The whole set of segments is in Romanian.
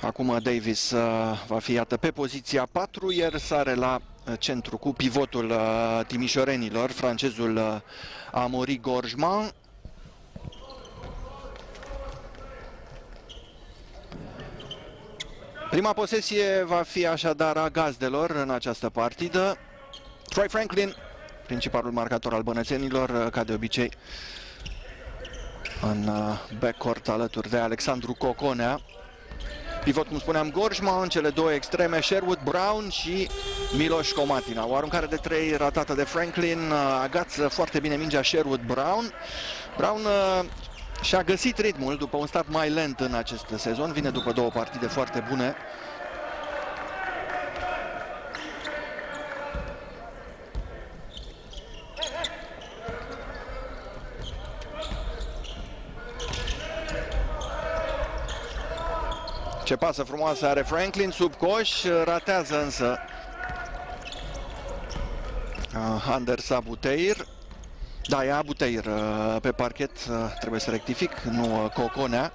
Acum Davis va fi, iată, pe poziția 4, iar sare la centru cu pivotul timișorenilor, francezul Amaury Gorjman. Prima posesie va fi așadar a gazdelor în această partidă. Troy Franklin, principalul marcator al bănățenilor, ca de obicei, în backcourt alături de Alexandru Coconea. Pivot, cum spuneam, Gorjman, în cele două extreme, Sherwood Brown și Miloš Komatina. O aruncare de 3 ratată de Franklin, agață foarte bine mingea Sherwood Brown. Brown și-a găsit ritmul după un start mai lent în acest sezon, vine după 2 partide foarte bune. Ce pasă frumoasă are Franklin sub coș, ratează însă Anders Abouteir. Da, e Abouteir pe parchet, trebuie să rectific, nu Coconea.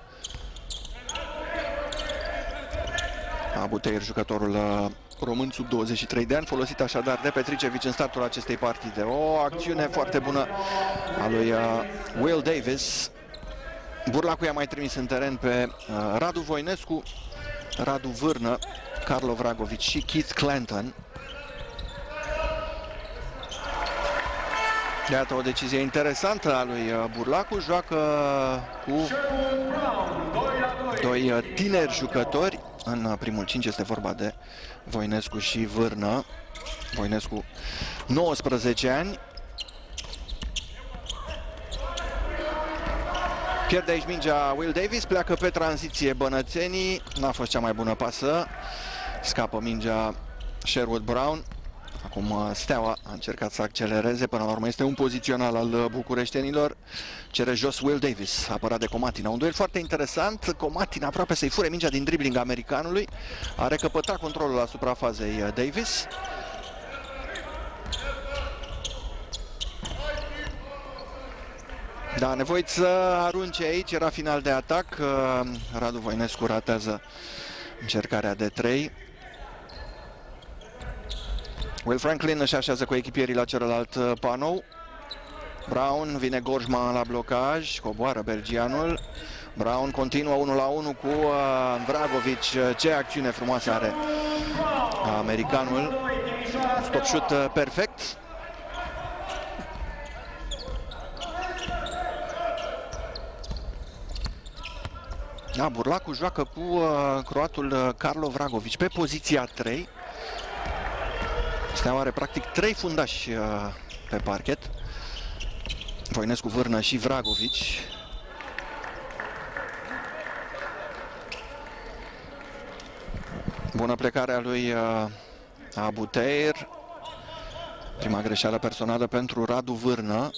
Abouteir, jucătorul român sub 23 de ani, folosit așadar de Petricevic în startul acestei partide. O acțiune foarte bună a lui Will Davis. Burlacu i-a mai trimis în teren pe Radu Voinescu, Radu Vârnă, Carlo Vragovic și Keith Clanton. Iată o decizie interesantă a lui Burlacu, joacă cu 2 tineri jucători. În primul 5 este vorba de Voinescu și Vârnă. Voinescu 19 ani. Pierde aici mingea Will Davis, pleacă pe tranziție bănățenii. N-a fost cea mai bună pasă. Scapă mingea Sherwood Brown. Acum Steaua a încercat să accelereze, până la urmă este un pozițional al bucureștenilor. Cere jos Will Davis, apărat de Komatina. Un duel foarte interesant. Komatina aproape să-i fure mingea din dribbling americanului. A recăpătat controlul asupra fazei Davis. Da, nevoit să arunce aici, era final de atac. Radu Voinescu ratează încercarea de 3. Will Franklin își așează cu echipierii la celălalt panou. Brown, vine Gorjman la blocaj, coboară belgianul. Brown continuă 1-1 cu Vragovic. Ce acțiune frumoasă are americanul. Stop shoot perfect. Da, Burlacu joacă cu croatul Carlo Vragovic pe poziția 3. Steaua are practic 3 fundași pe parchet. Voinescu, Vârnă și Vragovic. Bună plecare a lui Abouteir. Prima greșeală personală pentru Radu Vârnă.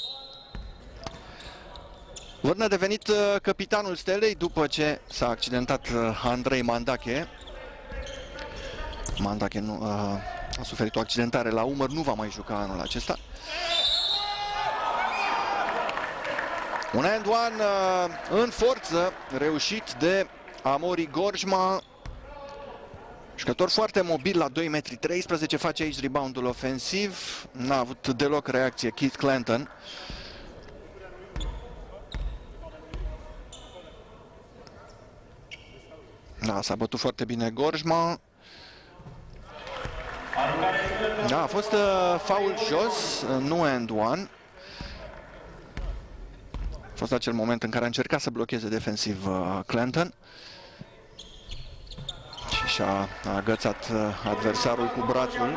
Vârnă a devenit capitanul Stelei după ce s-a accidentat Andrei Mandache. Mandache nu, a suferit o accidentare la umăr, nu va mai juca anul acesta. Un and one în forță, reușit de Amaury Gorjman. Jucător foarte mobil la 2,13 m, face aici reboundul ofensiv. N-a avut deloc reacție Keith Clanton. Da, s-a bătut foarte bine Gorjman. Da, a fost foul jos, nu and one. A fost acel moment în care a încercat să blocheze defensiv Clanton. Și și-a agățat adversarul cu brațul.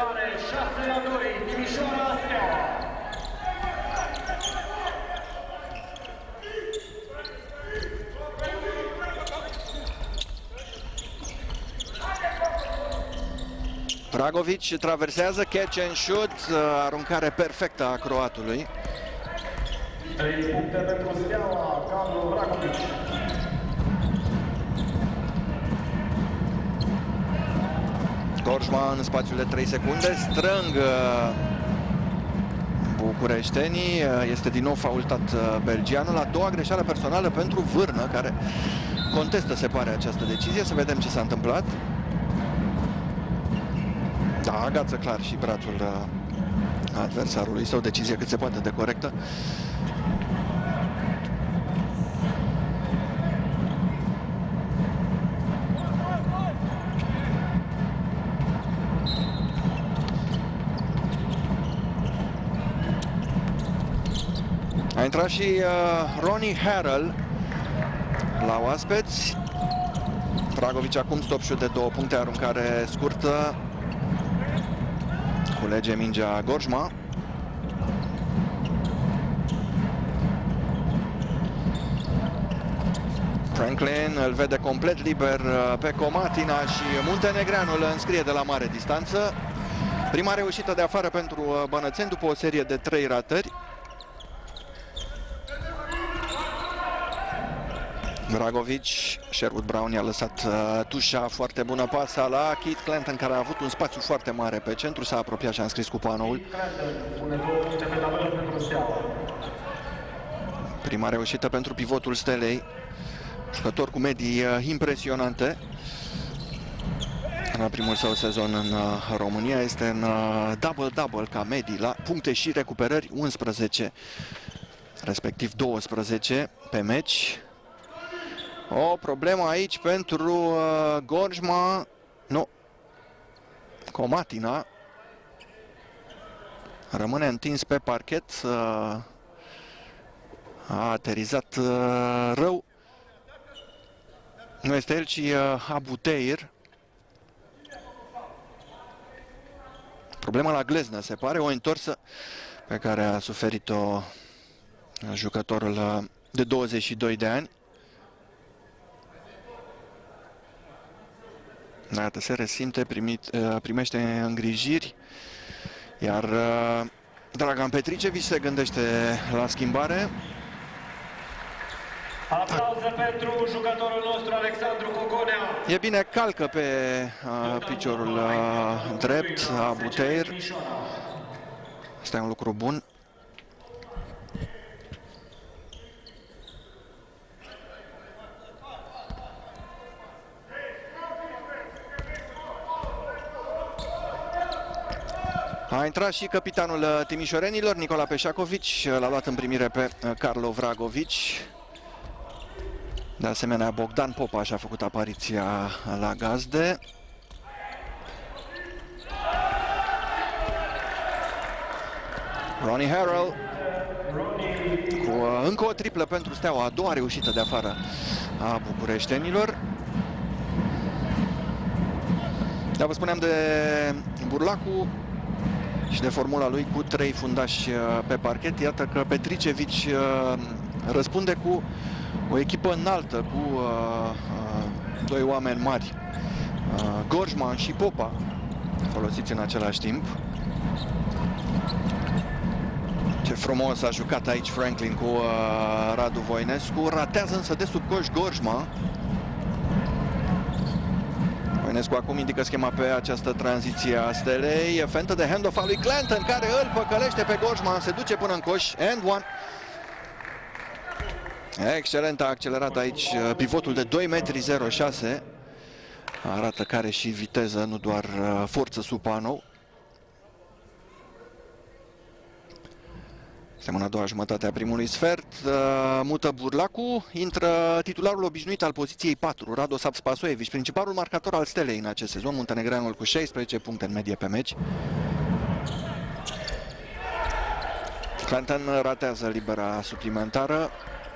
Vragovic traversează, catch and shoot, aruncare perfectă a croatului. 3 puncte pentru Steaua, Carlo Vragovic. Gorjman în spațiul de 3 secunde, strâng bucureștenii, este din nou faultat belgianul. A doua greșeală personală pentru Vârnă, care contestă, se pare, această decizie. Să vedem ce s-a întâmplat. Da, agață clar și brațul adversarului său, decizie cât se poate de corectă. A intrat și Ronnie Harrell la oaspeți. Vragovic acum stop shoot de 2 puncte, aruncare scurtă. Culege mingea Gorjma. Franklin îl vede complet liber pe Comatina și Muntenegreanu îl înscrie de la mare distanță. Prima reușită de afară pentru bănățeni după o serie de 3 ratări. Vragovic, Sherwood Brown i-a lăsat tușa, foarte bună pasa la Keith Clanton, care a avut un spațiu foarte mare pe centru, s-a apropiat și a înscris cu panoul. Prima reușită pentru pivotul Stelei, jucător cu medii impresionante. La primul său sezon în România este în double-double ca medii la puncte și recuperări, 11, respectiv 12 pe meci. O problemă aici pentru Gorjma. Nu. Comatina rămâne întins pe parchet. A aterizat rău. Nu este el, ci Abuteir. Problema la gleznă, se pare. O întorsă pe care a suferit-o jucătorul de 22 de ani. Iată, se resimte, primește îngrijiri, iar Dragan Petricevic se gândește la schimbare. Aplauze pentru jucătorul nostru, Alexandru Cogonea. E bine, calcă pe piciorul drept Abuteir. Asta e un lucru bun. A intrat și capitanul timișorenilor, Nicola Peșacovic, l-a luat în primire pe Carlo Vragovic. De asemenea, Bogdan Popa și-a făcut apariția la gazde. Ronnie Harrell cu încă o triplă pentru Steaua, a doua reușită de afară a bucureștenilor. Dar vă spuneam de Burlacu și de formula lui cu 3 fundași pe parchet. Iată că Petricevic răspunde cu o echipă înaltă, cu 2 oameni mari, Gorjman și Popa, folosiți în același timp. Ce frumos a jucat aici Franklin cu Radu Voinescu. Ratează însă de sub coș Gorjman. Voinescu acum indică schema pe această tranziție a Stelei. Fentă de handoff a lui Clanton, care îl păcălește pe Gorjman, se duce până în coș. And one. Excelent, a accelerat aici pivotul de 2,06 m. Arată că are și viteză, nu doar forță sub panou. Suntem în a doua jumătate a primului sfert. Mută Burlacu, intră titularul obișnuit al poziției 4, Radosław Spasojevic, principalul marcator al Stelei în acest sezon, muntenegreanul cu 16 puncte în medie pe meci. Clanton ratează libera suplimentară.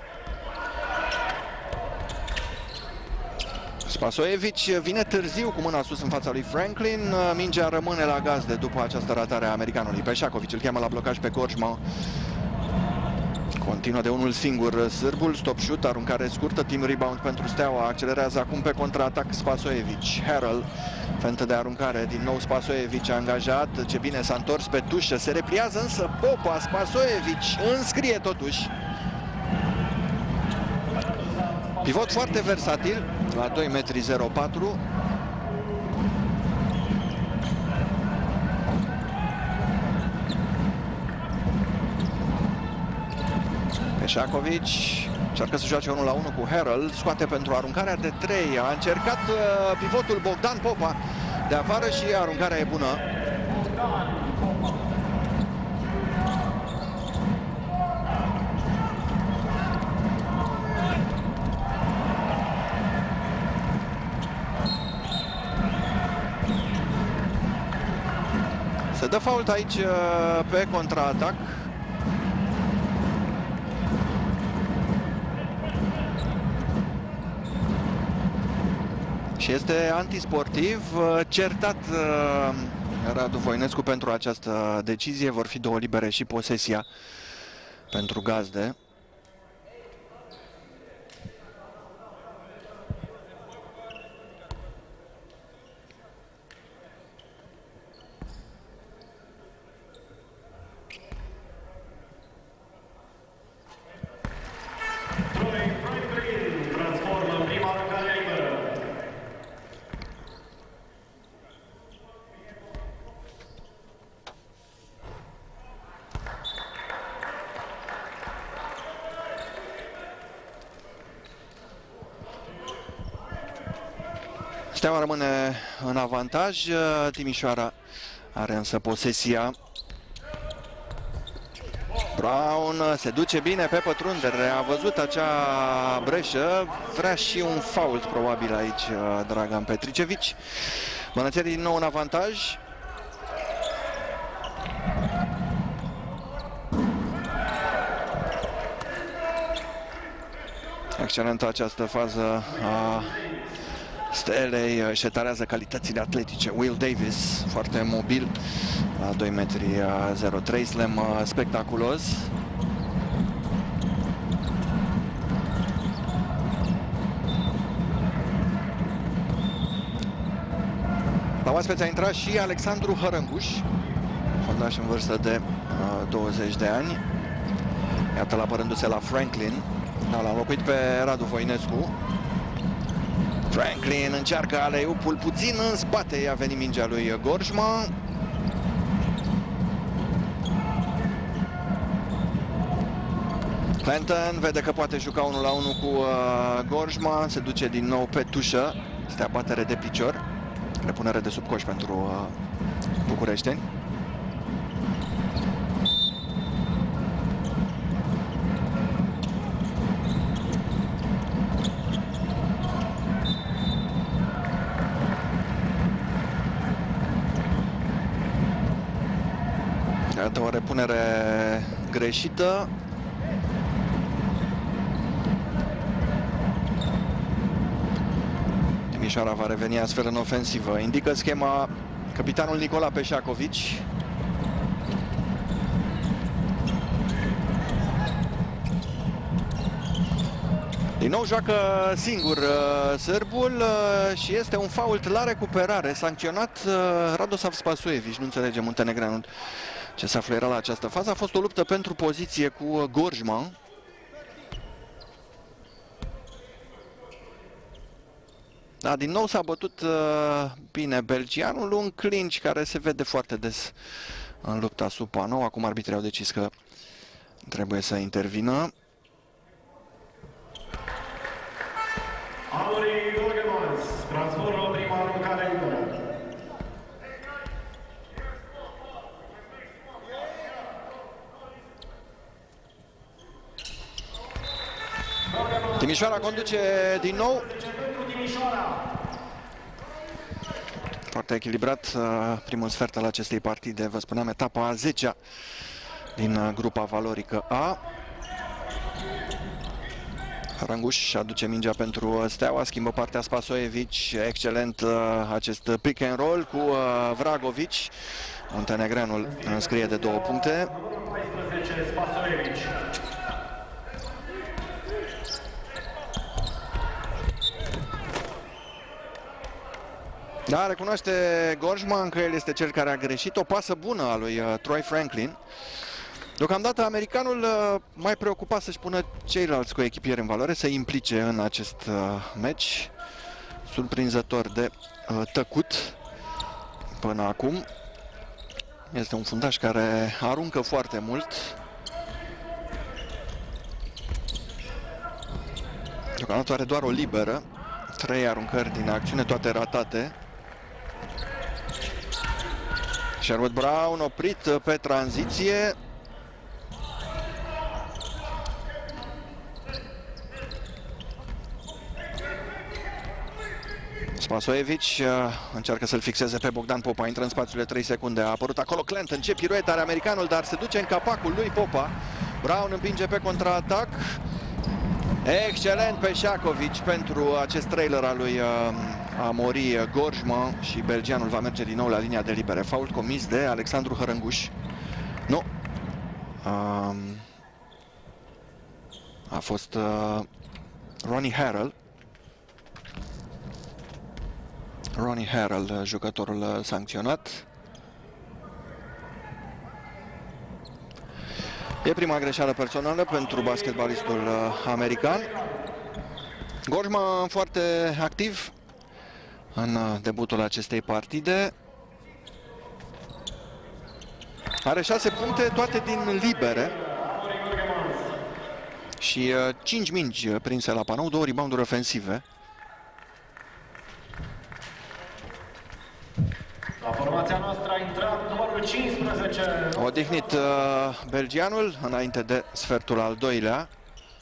Spasojevic vine târziu cu mâna sus în fața lui Franklin. Mingea rămâne la gazde după această ratare a americanului. Peșacovic îl cheamă la blocaj pe Gorjma. Continuă de unul singur sârbul, stop shoot, aruncare scurtă, team rebound pentru Steaua. Accelerează acum pe contraatac Spasojevic. Harrell, fentă de aruncare, din nou Spasojevic angajat. Ce bine s-a întors pe tușă, se repliază însă Popa. Spasojevic înscrie totuși. Pivot foarte versatil, la 2,04 m. Peșacovic, Încearcă să joace 1 la 1 cu Harrell, scoate pentru aruncarea de 3. A încercat pivotul Bogdan Popa de afară și aruncarea e bună. Se dă fault aici pe contraatac. Și este antisportiv, certat Radu Voinescu pentru această decizie. Vor fi 2 libere și posesia pentru gazde. Steaua rămâne în avantaj, Timișoara are însă posesia. Brown se duce bine pe pătrundere, a văzut acea breșă, vrea și un fault probabil aici Dragan Petricevici. Bănățenii din nou în avantaj. Excelentă această fază a Stelei, își etarează calitățile atletice. Will Davis, foarte mobil, la 2 metri 0,3, slam spectaculos. La oaspeți a intrat și Alexandru Hărânguș, fundaș în vârstă de 20 de ani. Iată-l apărându-se la Franklin. L-a înlocuit pe Radu Voinescu. Franklin încearcă alley-up-ul puțin în spate, i-a venit mingea lui Gorjma. Clanton vede că poate juca 1 la 1 cu Gorjma, se duce din nou pe tușă, este abatere de picior, repunere de sub coș pentru bucureșteni. Iată o repunere greșită. Timișoara va reveni astfel în ofensivă. Indică schema capitanul Nicola Peșacovici. Din nou joacă singur sârbul și este un fault la recuperare. Sancționat Radosav Spasuevici. Nu înțelege muntenegreanul ce s-a fluierat la această fază. A fost o luptă pentru poziție cu Gorjma. Da, din nou s-a bătut bine belgianul, un clinch care se vede foarte des în lupta sub panou. Acum arbitrii au decis că trebuie să intervină. Auri Gorgemans transformă prima aruncare liberă. Timișoara conduce din nou. Foarte echilibrat primul sfert al acestei partide. Vă spuneam, etapa a 10-a din grupa valorică A. Hărânguș aduce mingea pentru Steaua, schimbă partea Spasoevici, excelent acest pick and roll cu Vragovici. Muntenegreanul înscrie de 2 puncte. 14 Spasoevici. Da, recunoaște Gorjman că el este cel care a greșit. O pasă bună a lui Troy Franklin. Deocamdată americanul mai preocupat să-și pună ceilalți coechipieri în valoare, să implice în acest meci. Surprinzător de tăcut până acum. Este un fundaș care aruncă foarte mult. Deocamdată are doar o liberă. 3 aruncări din acțiune, toate ratate. Sherwood Brown oprit pe tranziție. Spasojevic încearcă să-l fixeze pe Bogdan Popa, intră în spațiul de 3 secunde, a apărut acolo Clanton, ce piruet are americanul, dar se duce în capacul lui Popa. Brown împinge pe contraatac. Excelent pe Șacovic pentru acest trailer al lui Amaury Gorjma și belgianul va merge din nou la linia de libere. Fault comis de Alexandru Hărânguș. Nu. A fost Ronnie Harrell. Ronnie Harrell, jucătorul sancționat. E prima greșeală personală pentru basketbalistul american. Gorjma foarte activ în debutul acestei partide. Are 6 puncte, toate din libere. Și 5 mingi prinse la panou, 2 rebounduri ofensive. La formația noastră a intrat numărul 15. Odihnit belgianul înainte de sfertul al doilea.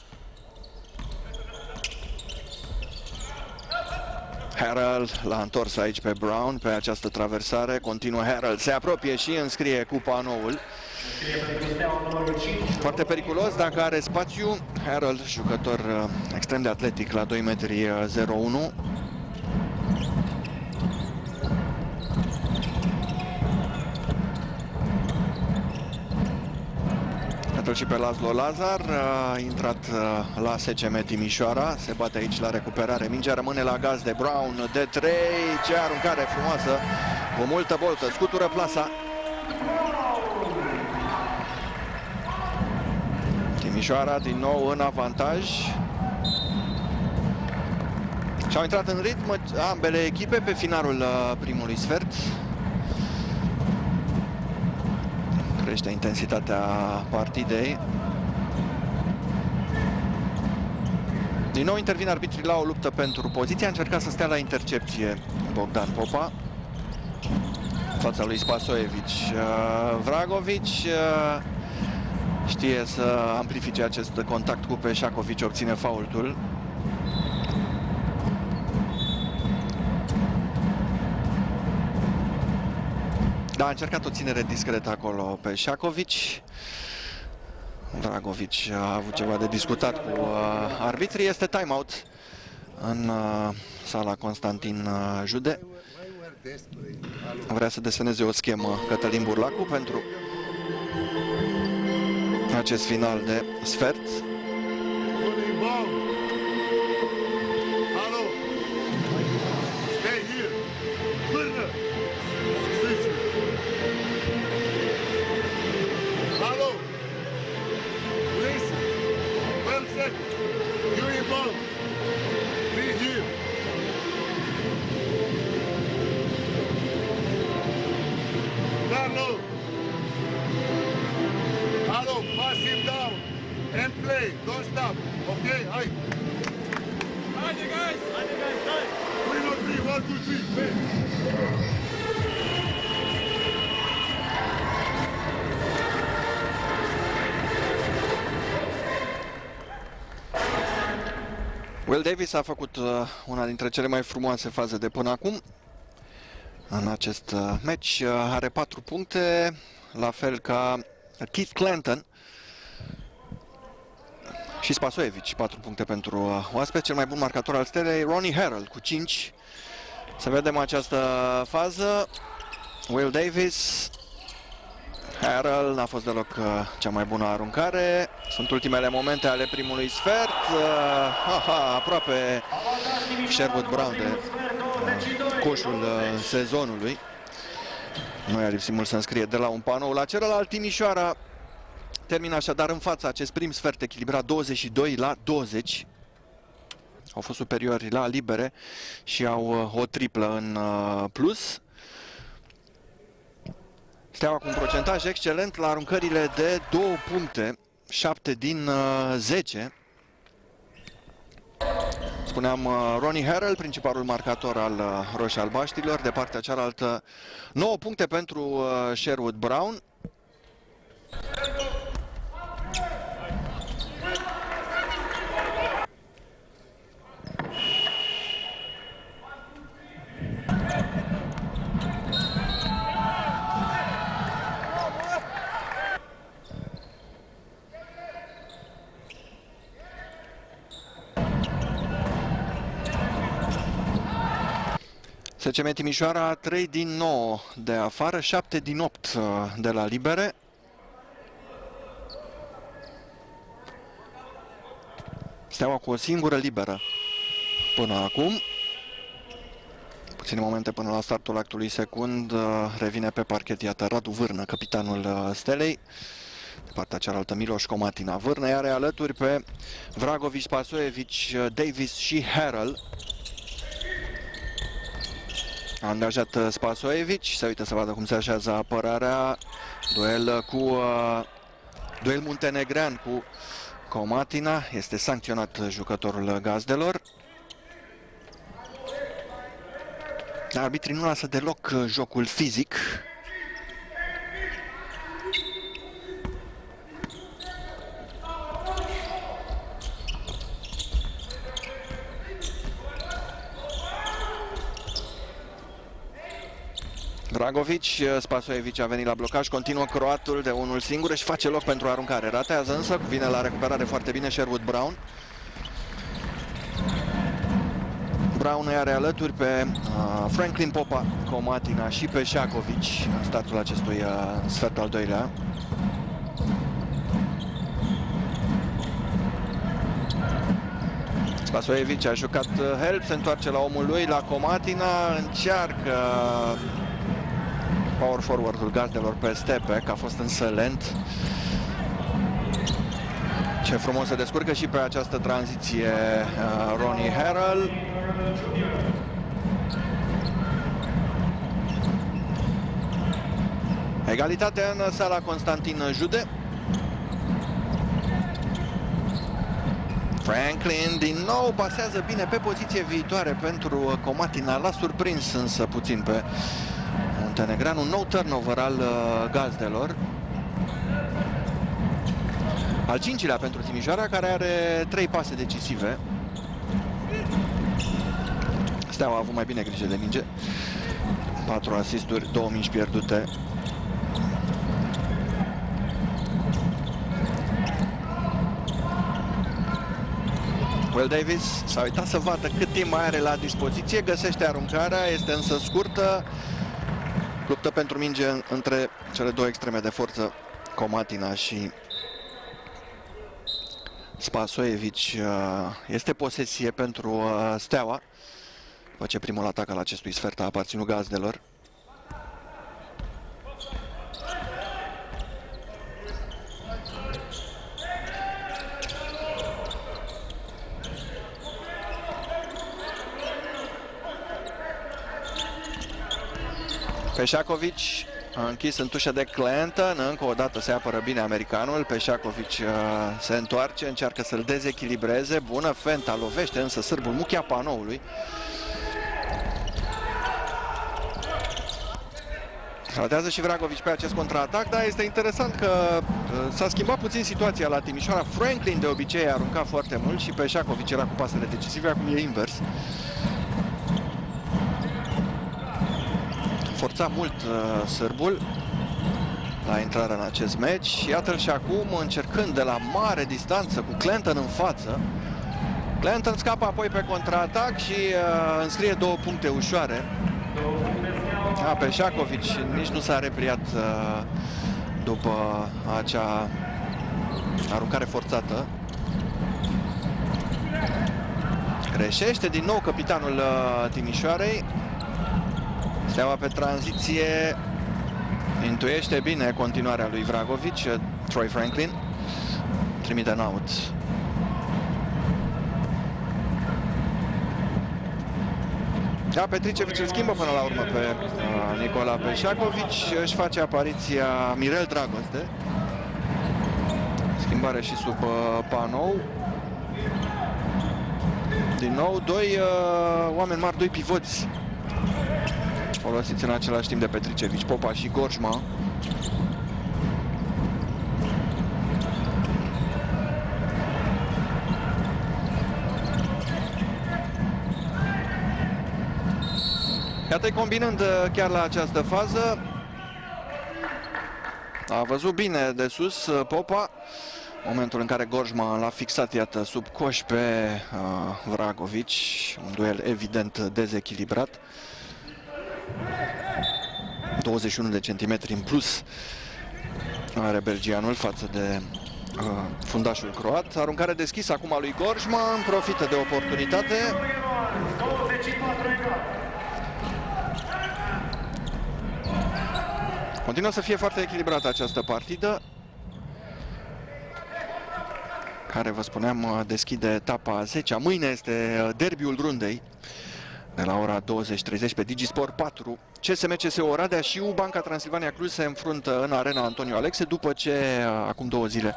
Harrell l-a întors aici pe Brown pe această traversare. Continuă Harrell, se apropie și înscrie cu panoul. Foarte periculos dacă are spațiu. Harrell, jucător extrem de atletic la 2 metri 01. Și pe Laszlo Lazar a intrat la SCM Timișoara, se bate aici la recuperare, mingea rămâne la gaz de Brown, de 3, ce aruncare frumoasă, cu multă boltă, scutură plasa. Timișoara din nou în avantaj. Și-au intrat în ritm ambele echipe pe finalul primului sfert. Crește intensitatea partidei. Din nou intervin arbitrii la o luptă pentru poziție. A încercat să stea la intercepție Bogdan Popa în fața lui Spasojevic. Vragovic știe să amplifice acest contact cu Peșacovic, obține faultul. Da, a încercat o ținere discretă acolo pe Șacovic. Vragovic a avut ceva de discutat cu arbitrii. Este timeout în sala Constantin Jude. Vrea să deseneze o schemă Cătălin Burlacu pentru acest final de sfert. Will Davis a făcut una dintre cele mai frumoase faze de până acum în acest meci. Are 4 puncte, la fel ca Keith Clanton și Spasojevic, 4 puncte pentru oaspet. Cel mai bun marcator al stelei, Ronnie Harrell, cu 5. Să vedem această fază. Will Davis. Harrell n-a fost deloc cea mai bună aruncare. Sunt ultimele momente ale primului sfert. Aproape Sherwood Brown de coșul sezonului. Nu i-a lipsit mult să înscrie de la un panou la celălalt. Timișoara termină așadar în fața acest prim sfert echilibrat 22-20. Au fost superiori la libere și au o triplă în plus. Steaua cu un procentaj excelent la aruncările de 2 puncte, 7 din 10. spuneam, Ronnie Harrell, principalul marcator al roșii-albaștrilor. De partea cealaltă, 9 puncte pentru Sherwood Brown. SCM Timișoara 3 din 9 de afară, 7 din 8 de la libere. Steaua cu o singură liberă până acum. Puține momente până la startul actului secund. Revine pe parchet, iată, Radu Vârnă, capitanul Stelei. De partea cealaltă Miloș Comatina. Vârnă are alături pe Vragovic, Spasojevic, Davis și Harrell. A angajat Spasojevic, se uită să vadă cum se așează apărarea. Duel muntenegrean cu Comatina. Este sancționat jucătorul gazdelor. Arbitrii nu lasă deloc jocul fizic. Vragovic, Spasojevic a venit la blocaj, continuă croatul de unul singur și face loc pentru aruncare. Ratează însă, vine la recuperare foarte bine Sherwood Brown. Brown are alături pe Franklin Popa, Comatina și pe Șacovic în startul acestui sfert al doilea. Spasojevic a jucat help, se întoarce la omul lui, la Comatina, încearcă power forward-ul gazdelor pe Stepek, a fost însă lent. Ce frumos se descurcă și pe această tranziție Ronnie Harrell. Egalitate în sala Constantin Jude. Franklin din nou pasează bine pe poziție viitoare pentru Comatina. L-a surprins însă puțin pe Muntenegran. Un nou turnover al gazdelor. Al cincilea pentru Timișoara, care are 3 pase decisive. Steaua a avut mai bine grijă de minge. 4 asisturi, 2 mingi pierdute. Will Davis s-a uitat să vadă cât timp mai are la dispoziție, găsește aruncarea, este însă scurtă. Luptă pentru minge între cele două extreme de forță, Comatina și Spasojevic. Este posesie pentru Steaua, după ce primul atac al acestui sfert a aparținut gazdelor. Peșacovic a închis în tușă de Clanton, încă o dată se apără bine americanul. Peșacovic se întoarce, încearcă să-l dezechilibreze. Bună fenta, lovește însă sârbul muchia panoului. Ratează și Vragovic pe acest contraatac, dar este interesant că s-a schimbat puțin situația la Timișoara. Franklin de obicei a aruncat foarte mult și Peșacovic era cu pasele decisive, acum e invers. Forța mult sârbul la intrarea în acest meci. Iată-l și acum încercând de la mare distanță cu Clanton în față. Clanton scapă apoi pe contraatac și înscrie 2 puncte ușoare. Peșacovic nici nu s-a repliat după acea aruncare forțată. Greșește din nou capitanul Timișoarei. Steaua pe tranziție intuiește bine continuarea lui Vragovic. Troy Franklin trimite în out. Petricevic îl schimbă până la urmă pe Nicola Peșacovic. Își face apariția Mirel Dragoste. Schimbare și sub panou. Din nou, doi oameni mari, doi pivoți folosiți în același timp de Petricevici, Popa și Gorjma. Iată-i combinând chiar la această fază. A văzut bine de sus Popa. Momentul în care Gorjma l-a fixat, iată, sub coș pe Vragovici. Un duel evident dezechilibrat. 21 de centimetri în plus are belgianul față de fundașul croat. Aruncare deschisă acum a lui Gorjma, profită de oportunitate. Continuă să fie foarte echilibrată această partidă, care, vă spuneam, deschide etapa 10-a. Mâine este derbiul rundei de la ora 20:30 pe Digisport 4. CSM-CSU Oradea și Banca Transilvania Cluj se înfruntă în arena Antonio Alexe după ce acum 2 zile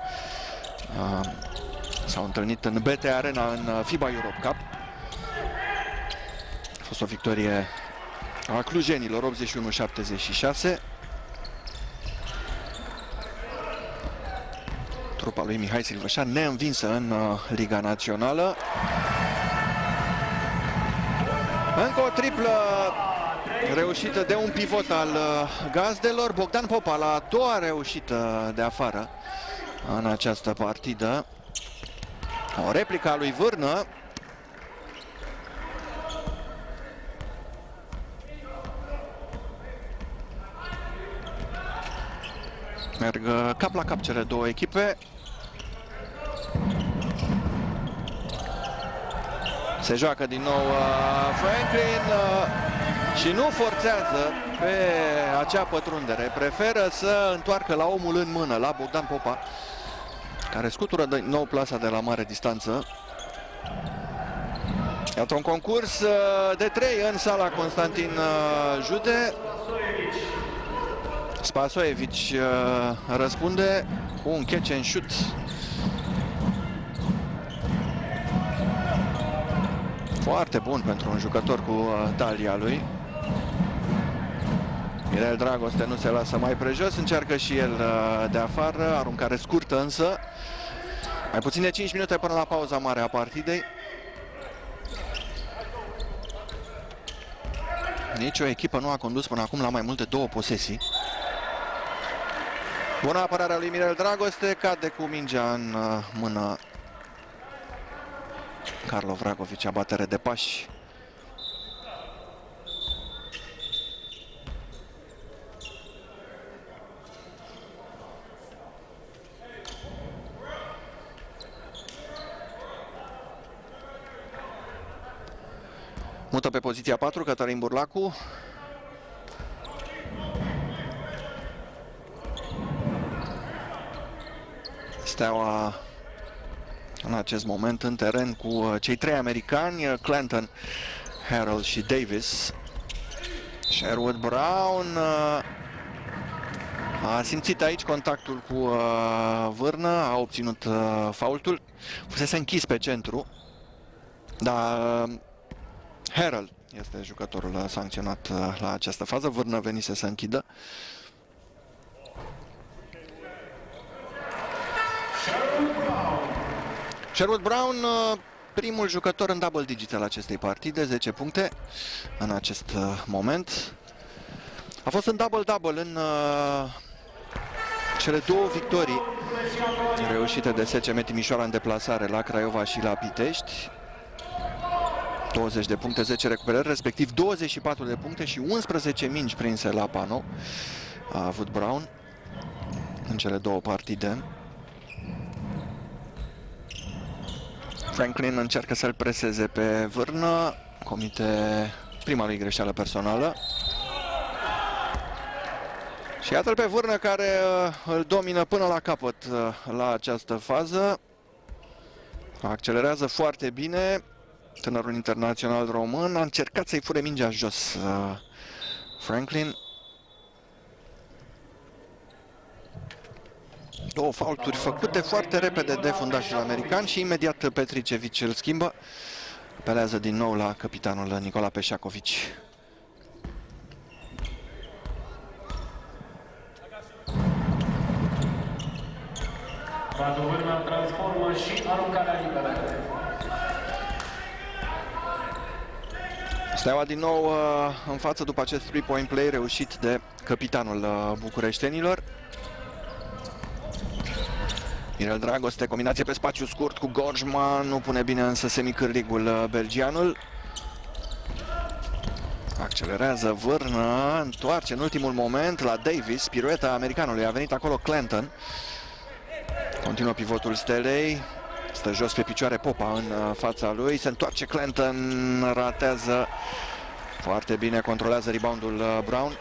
s-au întâlnit în BT Arena în FIBA Europe Cup. A fost o victorie a clujenilor, 81-76. Trupa lui Mihai Silvășan neînvinsă în Liga Națională. Încă o triplă reușită de un pivot al gazdelor. Bogdan Popa la a doua reușită de afară în această partidă. O replică a lui Vârnă. Merg cap la cap cele două echipe. Se joacă din nou Franklin și nu forțează pe acea pătrundere. Preferă să întoarcă la omul în mână, la Bogdan Popa, care scutură din nou plasa de la mare distanță. Iată un concurs de 3 în sala Constantin Jude. Spasojevici răspunde cu un catch and shoot. Foarte bun pentru un jucător cu talia lui. Mirel Dragoste nu se lasă mai prejos, încearcă și el de afară, aruncare scurtă însă. Mai puțin de 5 minute până la pauza mare a partidei. Nici o echipă nu a condus până acum la mai mult de 2 posesii. Bună apărarea lui Mirel Dragoste, cade cu mingea în mână Carlo Vragovici, abatere de pași. Mută pe poziția 4 Cătălin Burlacu. Steaua în acest moment în teren cu cei 3 americani, Clanton, Harrell și Davis. Sherwood Brown a simțit aici contactul cu Vârnă, a obținut faultul. Fusese închis pe centru, dar Harrell este jucătorul sancționat la această fază. Vârnă venise să închidă. Sherwood Brown, primul jucător în double digits al acestei partide, 10 puncte în acest moment. A fost în double-double în cele 2 victorii reușite de SCM Timișoara în deplasare la Craiova și la Pitești. 20 de puncte, 10 recuperări, respectiv 24 de puncte și 11 mingi prinse la panou a avut Brown în cele 2 partide. Franklin încearcă să-l preseze pe Vârnă, comite prima lui greșeală personală. Și iată-l pe Vârnă care îl domină până la capăt la această fază. Accelerează foarte bine tânărul internațional român. A încercat să-i fure mingea jos Franklin. 2 faulturi făcute foarte repede de fundașul american și imediat Petricevici îl schimbă. Apelează din nou la capitanul Nicola Peșacovici. Radu Vârna transformă și aruncarea liberă. Steaua din nou în față după acest 3-point play reușit de capitanul bucureștenilor. Mirel Dragoste, combinație pe spațiu scurt cu Gorjman, nu pune bine însă semicârligul belgianul. Accelerează Vârnă, întoarce în ultimul moment la Davis, pirueta americanului, a venit acolo Clanton. Continuă pivotul Stelei, stă jos pe picioare Popa în fața lui, se întoarce Clanton, ratează foarte bine, controlează reboundul Brown.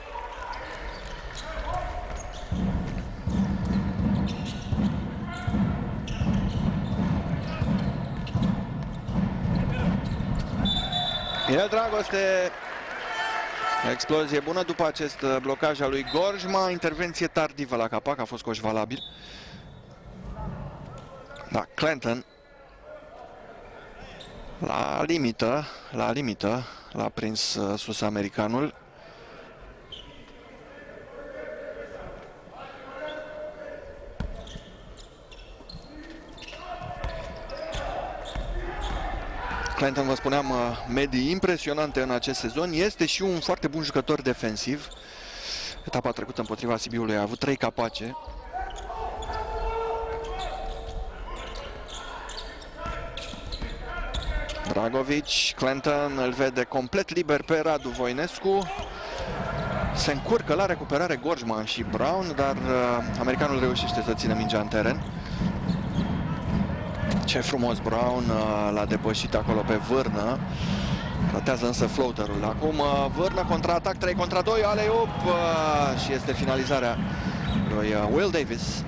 Mirel Dragoste, explozie bună după acest blocaj al lui Gorjma, intervenție tardivă la capac, a fost coș valabil. Da, Clanton la limită l-a prins sus americanul. Clanton, vă spuneam, medii impresionante în acest sezon. Este și un foarte bun jucător defensiv. Etapa trecută împotriva Sibiului a avut 3 capace. Dragovici, Clanton îl vede complet liber pe Radu Voinescu. Se încurcă la recuperare Gorjman și Brown, dar americanul reușește să țină mingea în teren. Ce frumos Brown l-a depășit acolo pe Vârnă. Ratează însă floaterul. Acum Vârnă, contraatac 3 contra 2, alley-oop și este finalizarea lui Will Davis.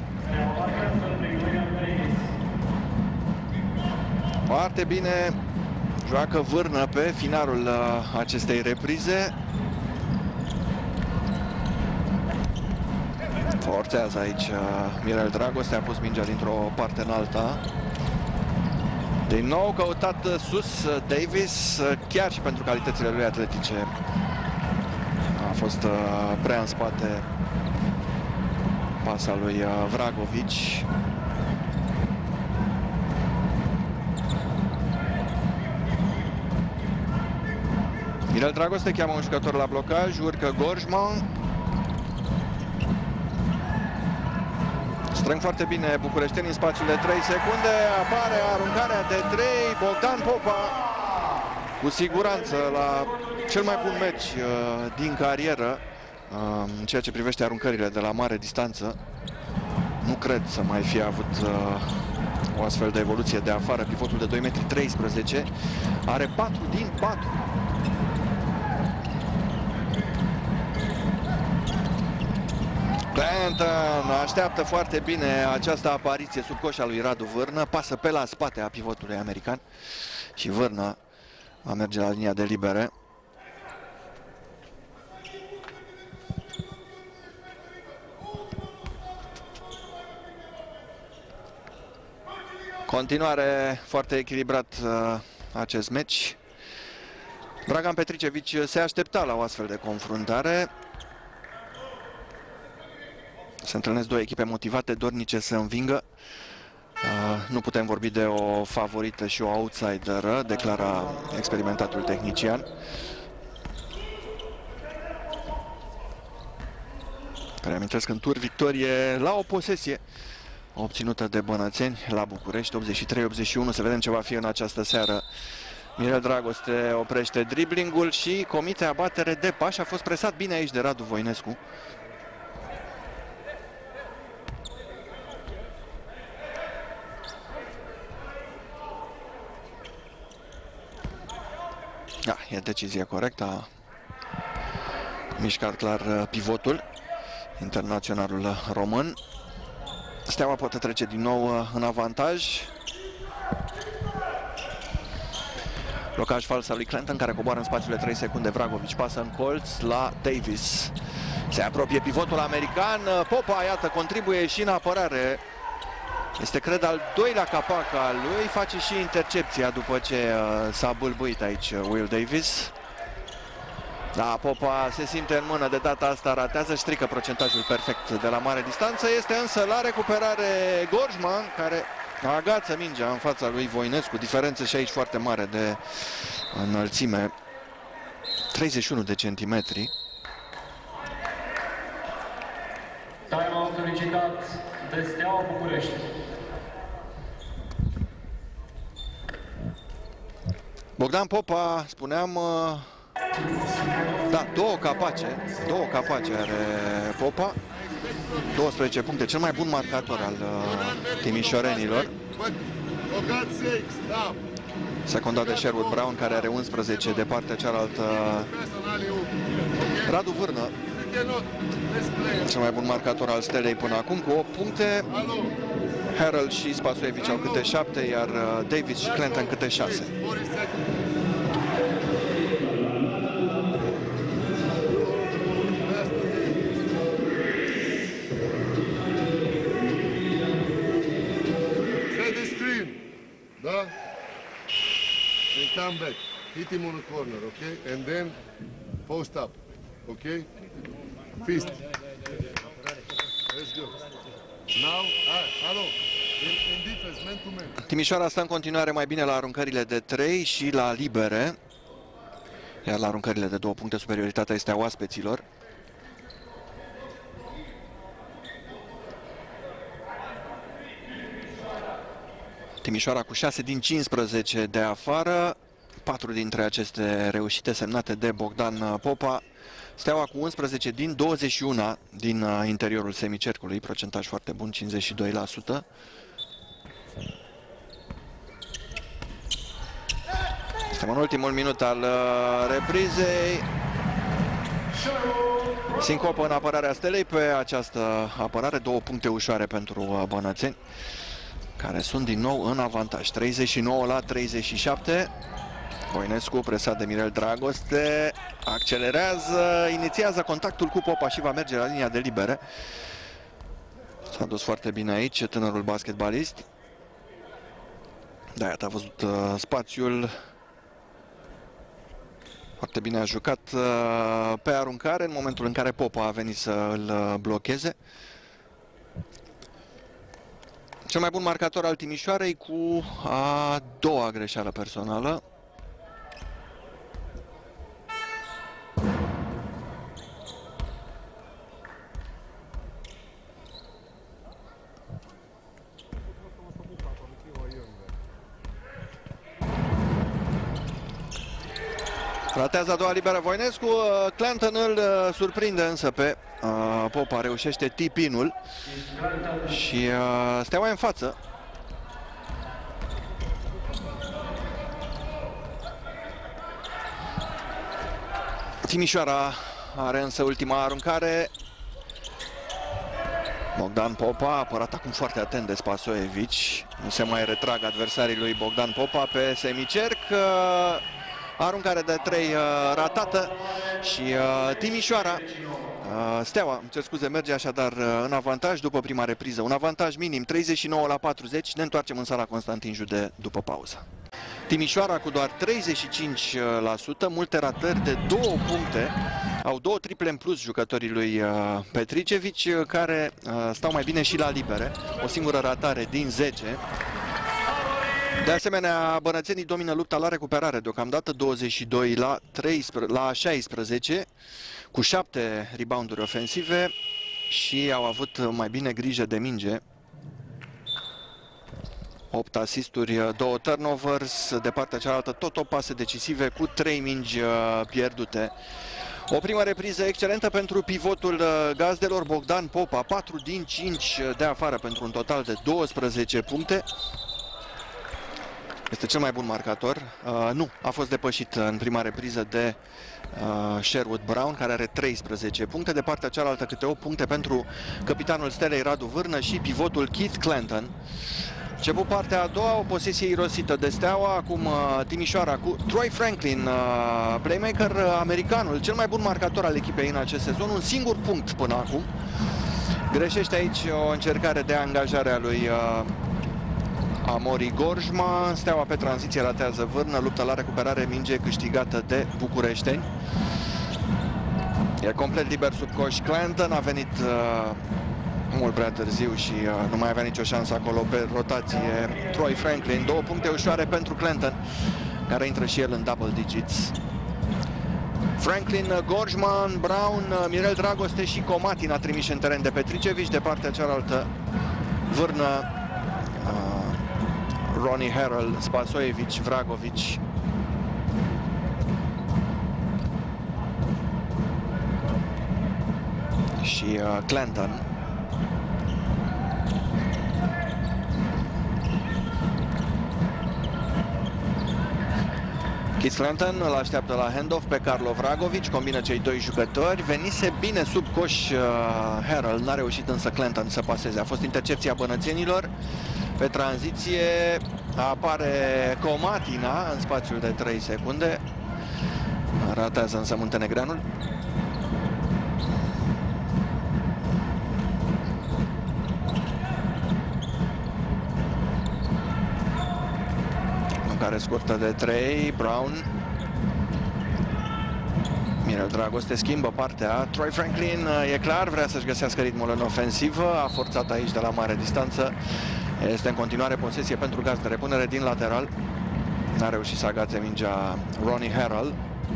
Foarte bine joacă Vârnă pe finalul acestei reprize. Forțează aici Mirel Dragoste, a pus mingea dintr-o parte în alta. Din nou căutat sus Davis, chiar și pentru calitățile lui atletice. A fost prea în spate pasa lui Vragovici. Mirel Dragoste cheamă un jucător la blocaj, urcă Gorjman. Strâng foarte bine bucureștenii în spațiul de 3 secunde. Apare aruncarea de 3. Bogdan Popa, cu siguranță la cel mai bun meci din carieră în ceea ce privește aruncările de la mare distanță. Nu cred să mai fie avut o astfel de evoluție de afară. Pivotul de 2,13 m are 4 din 4. Clanton așteaptă foarte bine această apariție sub coșa lui Radu Vârnă, pasă pe la spate a pivotului american și Vârnă va merge la linia de libere. Continuare foarte echilibrat acest meci. Dragan Petricevici se aștepta la o astfel de confruntare. Se întâlnesc două echipe motivate, dornice să învingă. Nu putem vorbi de o favorită și o outsideră, declara experimentatul tehnician. Reamintesc în tur victorie la o posesie obținută de bănățeni la București, 83-81. Să vedem ce va fi în această seară. Mirel Dragoste oprește driblingul și comite abatere de pași. A fost presat bine aici de Radu Voinescu. Da, e decizia corectă. A mișcat clar pivotul, internaționalul român. Steaua poate trece din nou în avantaj. Blocaj fals al lui Clanton, care coboară în spațiul de 3 secunde. Vragovici pasă în colț la Davis. Se apropie pivotul american. Popa, iată, contribuie și în apărare Este, cred, al doilea capac al lui, face și intercepția după ce s-a bâlbâit aici Will Davis. Da, Popa se simte în mână, de data asta ratează și strică procentajul perfect de la mare distanță. Este însă la recuperare Gorjman, care agață mingea în fața lui Voinescu. Diferență și aici foarte mare de înălțime, 31 de centimetri. Time-out solicitat de Steaua București. Bogdan Popa, spuneam, da, două capace are Popa, 12 puncte, cel mai bun marcator al timișorenilor. Secundat de Sherwood Brown, care are 11 de partea cealaltă. Radu Vârnă, cel mai bun marcator al Stelei până acum, cu 8 puncte. Harrell și Spasojevic au câte 7, iar Davis și Clanton câte 6. Da? And come back. Hit him on the corner, okay? And then post up, okay? Fist. Let's go. Now, hello. In defense, man to man. Timișoara stă în continuare mai bine la aruncările de 3 și la libere, iar la aruncările de 2 puncte superioritatea este a oaspeților. Timișoara cu 6 din 15 de afară, 4 dintre aceste reușite semnate de Bogdan Popa. Steaua cu 11 din 21 din interiorul semicercului, procentaj foarte bun, 52%. Suntem în ultimul minut al reprizei. Sincopă în apărarea Stelei pe această apărare, 2 puncte ușoare pentru bănățeni, care sunt din nou în avantaj, 39-37. Voinescu, presat de Mirel Dragoste, accelerează, inițiază contactul cu Popa și va merge la linia de libere. S-a dus foarte bine aici tânărul basketbalist. Da, iată, a văzut spațiul. Foarte bine a jucat pe aruncare în momentul în care Popa a venit să îl blocheze. Cel mai bun marcator al Timișoarei cu a doua greșeală personală. Ratează a doua liberă Voinescu. Clanton îl surprinde însă pe Popa, reușește tip-in-ul și Steaua în față. Timișoara are însă ultima aruncare. Bogdan Popa, apărat acum foarte atent de Spasojevic. Nu se mai retrag adversarii lui Bogdan Popa pe semicerc. Aruncare de 3 ratată și Timișoara, Steaua, îmi cer scuze, merge așadar în avantaj după prima repriză. Un avantaj minim, 39-40. Ne întoarcem în sala Constantin Jude după pauză. Timișoara cu doar 35%, multe ratări de 2 puncte. Au 2 triple în plus jucătorii lui Petricevic, care stau mai bine și la libere. O singură ratare din 10. De asemenea, bănățenii domină lupta la recuperare deocamdată, 22-16, cu 7 rebounduri ofensive și au avut mai bine grijă de minge. 8 asisturi, 2 turnovers, de partea cealaltă tot 8 pase decisive cu 3 mingi pierdute. O primă repriză excelentă pentru pivotul gazdelor Bogdan Popa, 4 din 5 de afară pentru un total de 12 puncte. Este cel mai bun marcator. Nu, a fost depășit în prima repriză de Sherwood Brown, care are 13 puncte. De partea cealaltă câte 8 puncte pentru capitanul Stelei Radu Vârnă și pivotul Keith Clanton. Început partea a doua, o posesie irosită de Steaua. Acum Timișoara cu Troy Franklin, playmaker americanul, cel mai bun marcator al echipei în acest sezon. Un singur punct până acum. Greșește aici o încercare de angajare a lui Amori Gorjma. Steaua pe tranziție ratează vârnă, luptă la recuperare, minge câștigată de bucureșteni. E complet liber sub coș Clanton, a venit mult prea târziu și nu mai avea nicio șansă acolo pe rotație Troy Franklin. 2 puncte ușoare pentru Clanton, care intră și el în double digits. Franklin, Gorjman, Brown, Mirel Dragoste și Comatin a trimis în teren de Petricevici. De partea cealaltă vârnă Ronnie Harrell, Spasojevic, Vragovic. Și Clanton. Keith Clanton îl așteaptă la handoff pe Carlo Vragovic, combină cei doi jucători. Venise bine sub coș Harrell, n-a reușit însă Clanton să paseze. A fost intercepția bănățenilor. Pe tranziție apare Comatina în spațiul de 3 secunde. Ratează însă muntenegreanul. Care scurtă de 3, Brown. Mirel Dragoste schimbă partea. Troy Franklin, e clar, vrea să-și găsească ritmul în ofensivă. A forțat aici de la mare distanță. Este în continuare posesie pentru gazdă. Repunere din lateral. N-a reușit să agațe mingea Ronnie Harrell.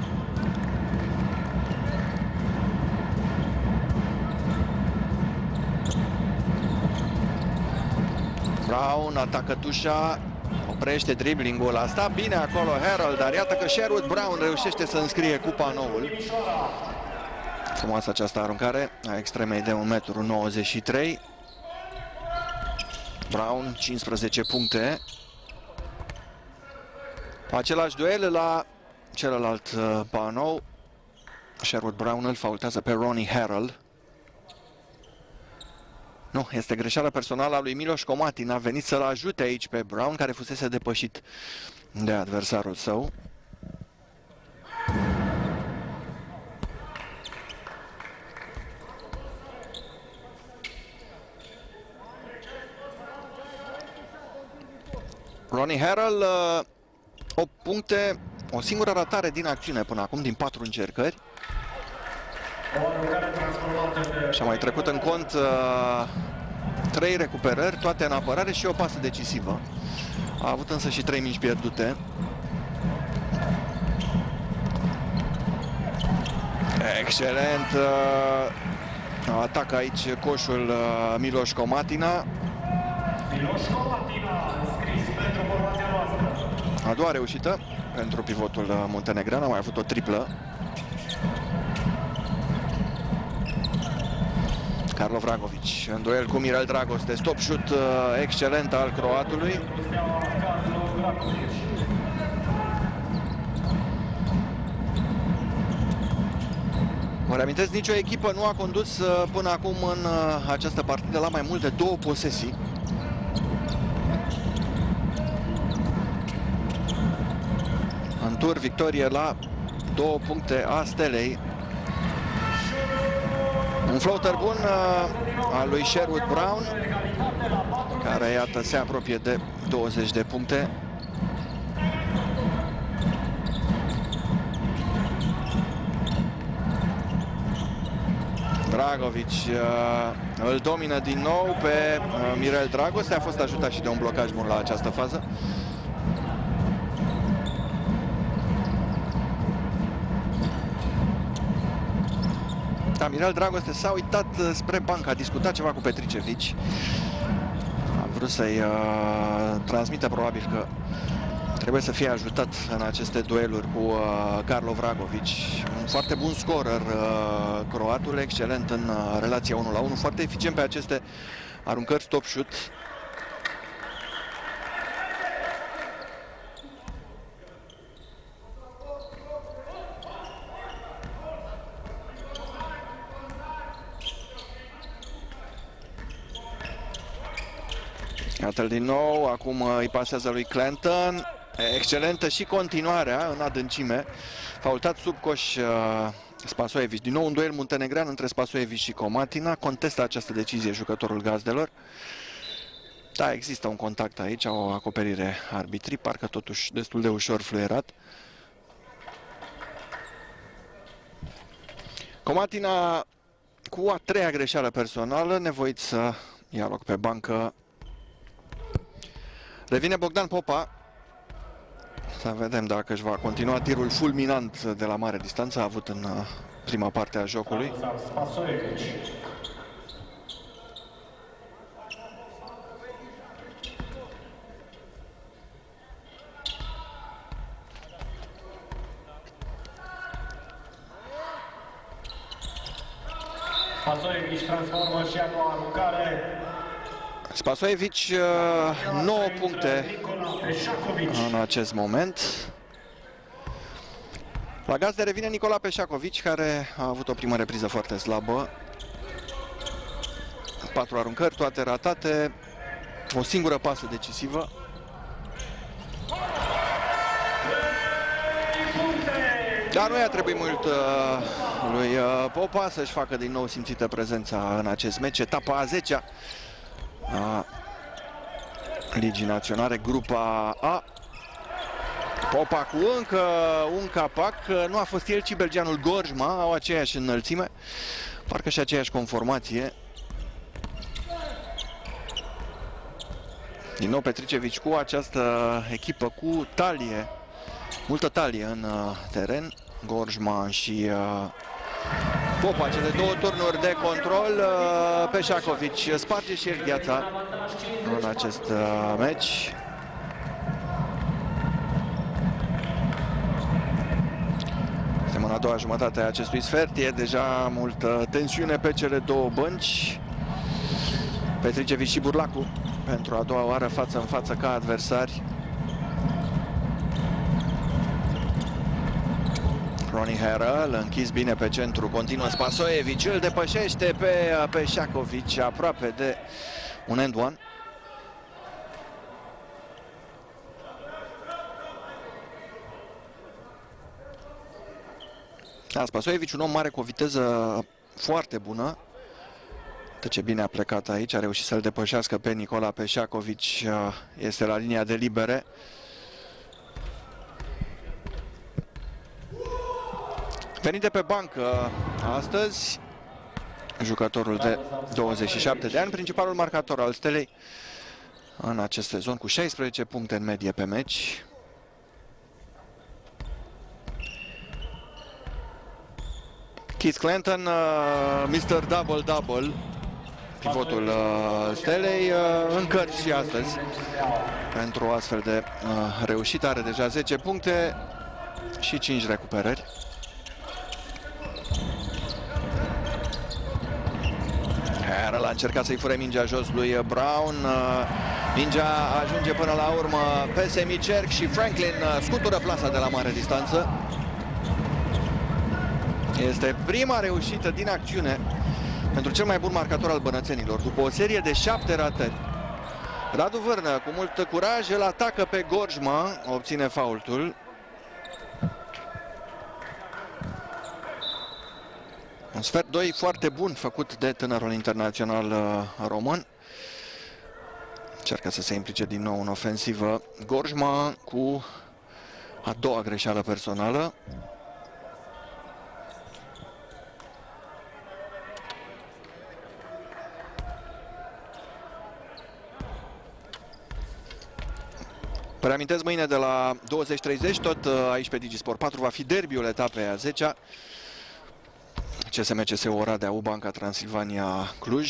Brown atacă tușa. Oprește driblingul, a stat bine acolo Harrell, dar iată că Sherwood Brown reușește să înscrie cu panoul. Frumoasă această aruncare a extremei de 1,93 m. Brown, 15 puncte. Același duel la celălalt panou. Sherwood Brown îl faultează pe Ronnie Harrell. Nu, este greșeala personală a lui Miloš Comatin. A venit să-l ajute aici pe Brown, care fusese depășit de adversarul său. Ronnie Harrell, 8 puncte, o singură ratare din acțiune până acum, din 4 încercări. Și a mai trecut în cont 3 recuperări, toate în apărare și o pasă decisivă. A avut însă și 3 mingi pierdute. Excelent atacă aici coșul Miloš Comatina. Miloš Comatina, înscris pentru formația noastră. A doua reușită pentru pivotul muntenegrean, a mai avut o triplă. Carlo Vragovic în duel cu Mirel Dragoste. Stop shoot excelent al croatului. Vă reamintesc, nicio echipă nu a condus până acum în această partidă la mai mult de 2 posesii. În tur, victorie la 2 puncte a Stelei. Un floater bun al lui Sherwood Brown, care, iată, se apropie de 20 de puncte. Vragovic îl domină din nou pe Mirel Dragoste. A fost ajutat și de un blocaj bun la această fază. Da, Mirel Dragoste s-a uitat spre bancă, a discutat ceva cu Petricevici. A vrut să-i transmită probabil că trebuie să fie ajutat în aceste dueluri cu Carlo Vragovic. Un foarte bun scorer croatul, excelent în relația 1-1, foarte eficient pe aceste aruncări stop shoot. Iată-l din nou, acum îi pasează lui Clanton. Excelentă și continuarea în adâncime. Faultat sub coș Spasojevic. Din nou un duel muntenegrean între Spasojevic și Comatina. Contestă această decizie jucătorul gazdelor. Da, există un contact aici, o acoperire arbitrii, parcă totuși destul de ușor fluierat. Comatina cu a treia greșeală personală, nevoit să ia loc pe bancă. Revine Bogdan Popa. Să vedem dacă își va continua tirul fulminant de la mare distanță avut în prima parte a jocului. Spasojevic transformă și a doua aruncare. Spasojevic 9 puncte în acest moment. La gazde revine Nicola Peșacovic, care a avut o primă repriză foarte slabă. 4 aruncări, toate ratate. O singură pasă decisivă. Dar nu i-a trebuit mult lui Popa să-și facă din nou simțită prezența în acest meci. Etapa a 10-a a Ligii Naționale, grupa A. Popa cu încă un capac. Nu a fost el, ci belgianul Gorjma. Au aceeași înălțime, parcă și aceeași conformație. Din nou Petricevic cu această echipă cu talie, multă talie în teren. Gorjman și Popa, cele două turnuri de control. Peșacovic sparge și el gheața în acest meci. Suntem în a doua jumătate a acestui sfert. E deja multă tensiune pe cele două bănci. Petricevic și Burlacu pentru a doua oară față în față ca adversari. Ronnie Harrell, închis bine pe centru, continuă Spasojevic, îl depășește pe Peșacovic, aproape de un end one. Da, Spasojevic, un om mare cu o viteză foarte bună. Ce bine a plecat aici, a reușit să-l depășească pe Nicola Peșacovic, este la linia de libere. Venit de pe bancă astăzi, jucătorul de 27 de ani, principalul marcator al Stelei în acest sezon, cu 16 puncte în medie pe meci. Keith Clanton, Mr. Double-Double, pivotul Stelei, în cărți și astăzi pentru o astfel de reușită. Are deja 10 puncte și 5 recuperări. Harrell a încercat să-i fure mingea jos lui Brown. Mingea ajunge până la urmă pe semicerc și Franklin scutură plasa de la mare distanță. Este prima reușită din acțiune pentru cel mai bun marcator al bănățenilor, după o serie de 7 ratări. Radu Vârnă, cu mult curaj, îl atacă pe Gorjma, obține faultul. Un sfert 2 foarte bun făcut de tânărul internațional român. Încearcă să se implice din nou în ofensivă Gorjma cu a doua greșeală personală. Reamintesc, mâine de la 20:30, tot aici pe Digisport 4, va fi derbiul etapei a 10-a. CSM Oradea, Banca Transilvania Cluj.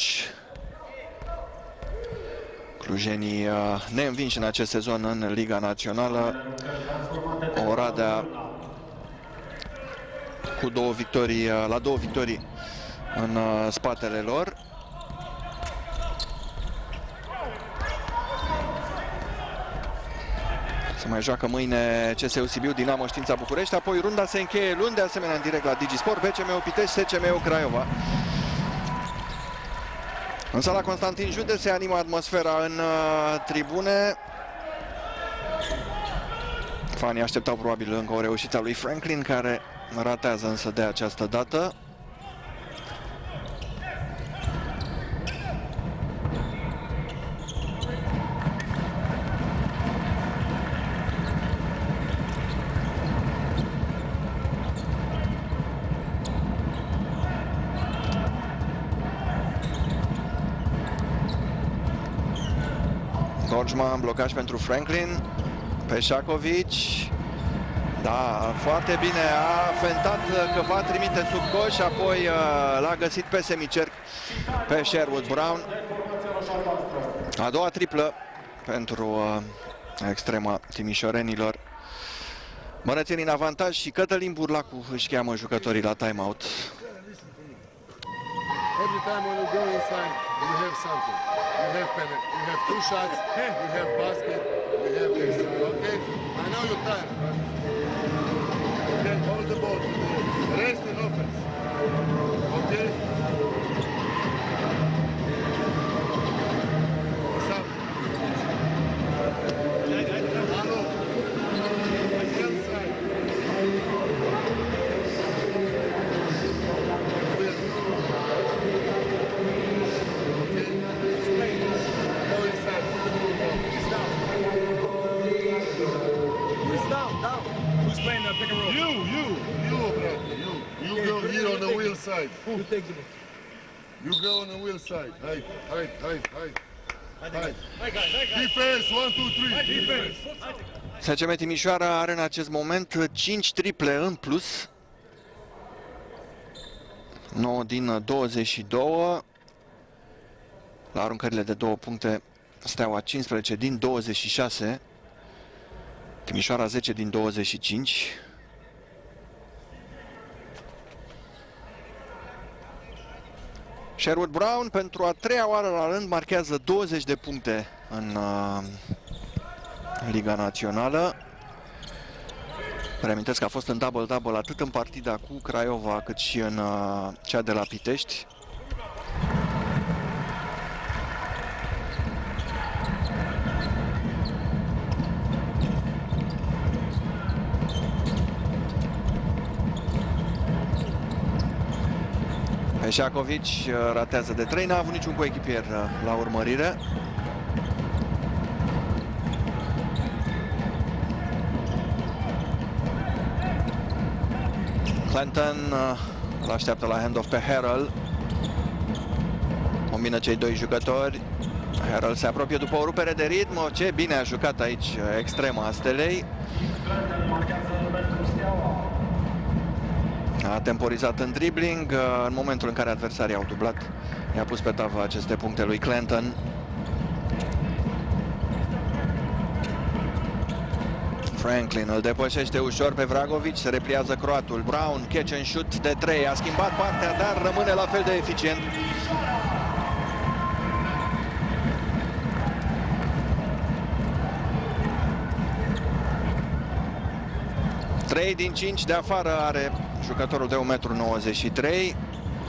Clujenii neînvinși în acest sezon în Liga Națională. Oradea cu două victorii în spatele lor. Se mai joacă mâine CSU Sibiu, Dinamo Știința București, apoi runda se încheie luni, de asemenea în direct la Digisport, BCM Pitești, SCM Craiova. În sala Constantin Jude se animă atmosfera în tribune. Fanii așteptau probabil încă o reușită a lui Franklin, care ratează însă de această dată. Gorjman, blocaj pentru Franklin. Peșakovic. Da, foarte bine. A fentat că va trimite sub coș, apoi l-a găsit pe semicerc pe Sherwood Brown. A doua triplă pentru extrema timișorenilor. Bănățeni în avantaj și Cătălin Burlacu își cheamă jucătorii la timeout. Every time when you go inside, you have something. You have penalty. You have 2 shots. You have basket. You have this. Okay? I know you're tired, but you can hold the ball. Rest in offense. Okay? Stop. Hello. Inside. You go here on the wheel side. You take the ball. You go on the wheel side. Hide. Hi guys. Defense, 1, 2, 3. Defense. SCM Timișoara are în acest moment 5 triple în plus. 9 din 22. La aruncările de 2 puncte, Steaua 15 din 26. Timișoara 10 din 25. Sherwood Brown pentru a treia oară la rând marchează 20 de puncte în Liga Națională. Reamintesc că a fost în double-double atât în partida cu Craiova cât și în cea de la Pitești. Peșakovic ratează de 3, n-a avut niciun coechipier la urmărire. Clinton îl așteaptă la handoff pe Harrell. Combină cei doi jucători. Harrell se apropie după o rupere de ritm. Ce bine a jucat aici extrema Stelei. A temporizat în dribbling. În momentul în care adversarii au dublat, i-a pus pe tavă aceste puncte lui Clinton. Franklin îl depășește ușor pe Vragovic, se repliază croatul. Brown, catch and shoot de 3, a schimbat partea, dar rămâne la fel de eficient. Trei din 5 de afară are jucătorul de 1,93 m.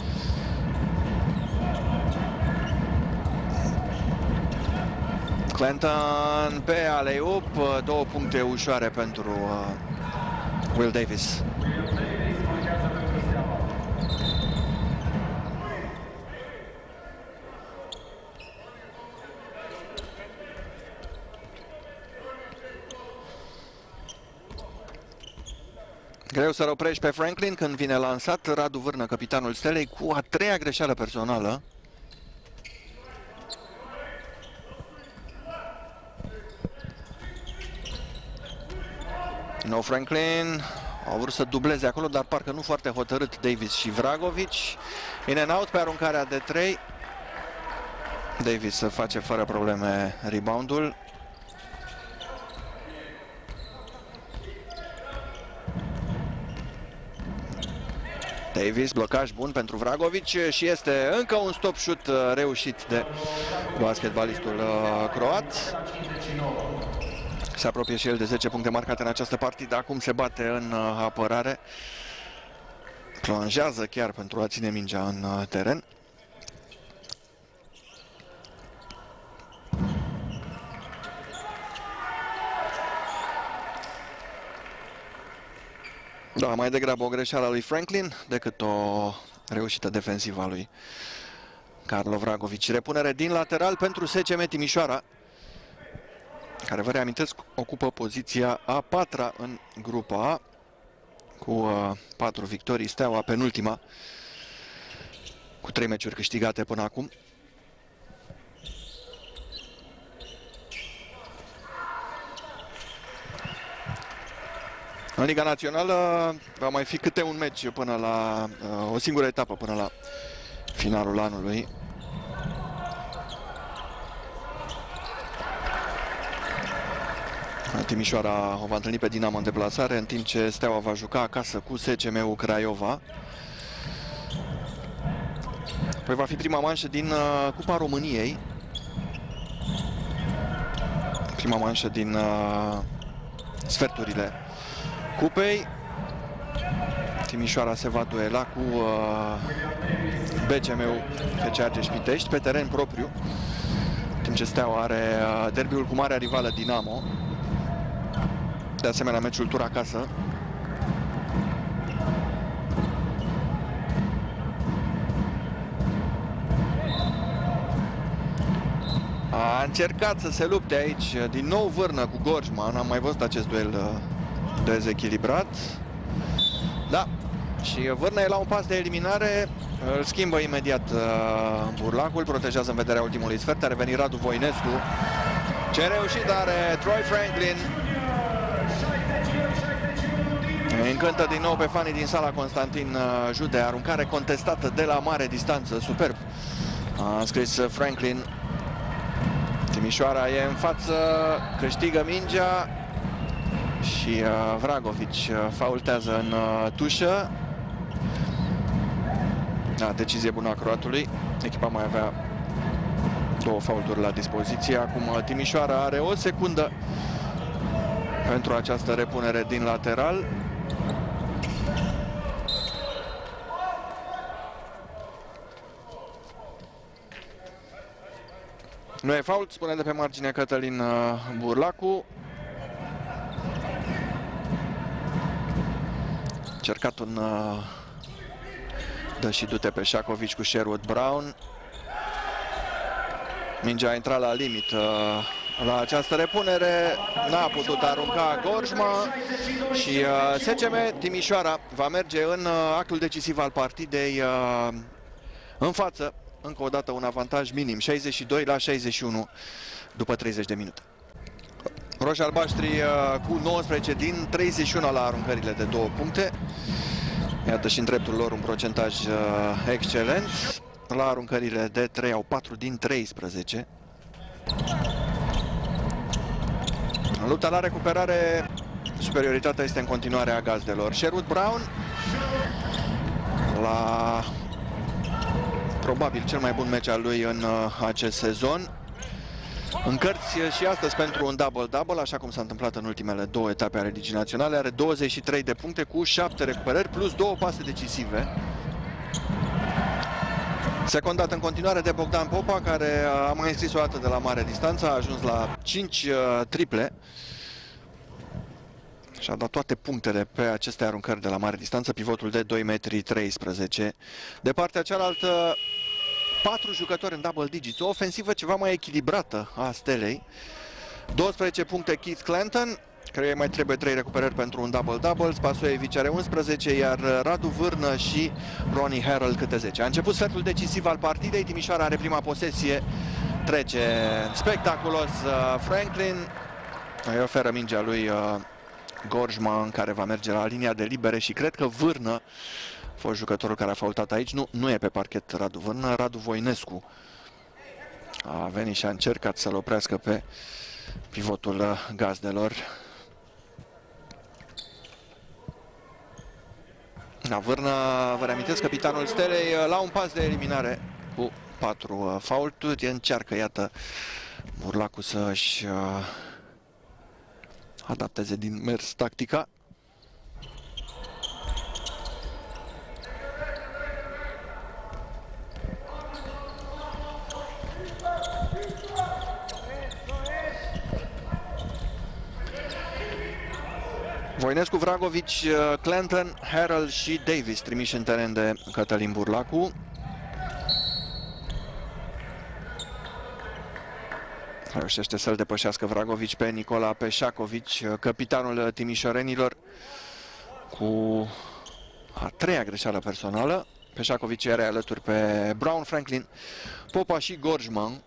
Clinton pe alley-oop, 2 puncte ușoare pentru Will Davis. Greu să-l oprești pe Franklin când vine lansat. Radu Vârnă, capitanul Stelei, cu a 3-a greșeală personală. No Franklin. Au vrut să dubleze acolo, dar parcă nu foarte hotărât Davis și Vragovic. In and out pe aruncarea de 3. Davis face fără probleme reboundul. Davis, blocaj bun pentru Vragovic și este încă un stop shoot reușit de basketbalistul croat. Se apropie și el de 10 puncte marcate în această partidă. Acum se bate în apărare. Plonjează chiar pentru a ține mingea în teren. Da, mai degrabă o greșeală a lui Franklin decât o reușită defensivă a lui Carlo Vragovic. Repunere din lateral pentru SCM Timișoara, care, vă reamintesc, ocupă poziția a 4-a în grupa A, cu 4 victorii, Steaua penultima, cu 3 meciuri câștigate până acum. În Liga Națională va mai fi câte un meci până la o singură etapă până la finalul anului. Timișoara o va întâlni pe Dinamo în deplasare, în timp ce Steaua va juca acasă cu SCM-ul Craiova. Păi va fi prima manșă din Cupa României. Prima manșă din sferturile Cupei. Timișoara se va duela cu BCM-ul FC Argeș Pitești pe teren propriu, în timp ce Steaua are derbiul cu marea rivală Dinamo. De asemenea, meciul tur acasă. A încercat să se lupte aici din nou Vârnă cu Gorjman. Am mai văzut acest duel dezechilibrat. Da, și Vârnă e la un pas de eliminare. Îl schimbă imediat Burlacul, protejează în vederea ultimului sfert. A revenit Radu Voinescu. Ce reușit are Troy Franklin. Încântă din nou pe fanii din sala Constantin Jude. Aruncare contestată de la mare distanță. Superb a scris Franklin. Timișoara e în față, câștigă mingea și Vragovic faultează în tușă. Da, decizie bună a croatului. Echipa mai avea 2 faulturi la dispoziție. Acum Timișoara are o secundă pentru această repunere din lateral. Nu e fault, spune de pe margine Cătălin Burlacu. Cercat un dă și du-te pe Șacovici cu Sherwood Brown. Mingea a intrat la limită la această repunere. N-a putut arunca Gorjma și SCM Timișoara va merge în actul decisiv al partidei în față. Încă o dată un avantaj minim, 62-61 după 30 de minute. Roșii albaștri cu 19 din 31 la aruncările de 2 puncte. Iată și în dreptul lor un procentaj excelent. La aruncările de 3 au 4 din 13. În lupta la recuperare, superioritatea este în continuare a gazdelor. Sherwood Brown la probabil cel mai bun meci al lui în acest sezon. În cărți și astăzi pentru un double-double, așa cum s-a întâmplat în ultimele 2 etape ale Ligii Naționale. Are 23 de puncte cu 7 recuperări plus 2 pase decisive. Secundat în continuare de Bogdan Popa, care a mai înscris o dată de la mare distanță, a ajuns la 5 triple și a dat toate punctele pe aceste aruncări de la mare distanță, pivotul de 2,13 m. De partea cealaltă, 4 jucători în double digits, o ofensivă ceva mai echilibrată a Stelei. 12 puncte Keith Clanton, care mai trebuie 3 recuperări pentru un double-double. Spasoevici are 11, iar Radu Vârnă și Ronnie Harrell câte 10. A început sfertul decisiv al partidei. Timișoara are prima posesie. Trece spectaculos Franklin. Îi oferă mingea lui Gorjman, care va merge la linia de libere și cred că Vârnă a fost jucătorul care a faultat aici. Nu e pe parchet Radu Vârnă, Radu Voinescu a venit și a încercat să-l oprească pe pivotul gazdelor. La Vârnă, vă reamintesc, capitanul Stelei la un pas de eliminare cu 4 faulturi. Încearcă, iată, Burlacu să-și adapteze din mers tactica. Voinescu, Vragovici, Clanton, Harrell și Davis trimiși în teren de Cătălin Burlacu. Reușește să-l depășească Vragovici pe Nicola Peșacovici, capitanul timișorenilor, cu a treia greșeală personală. Peșacovici are alături pe Brown, Franklin, Popa și Gorjman.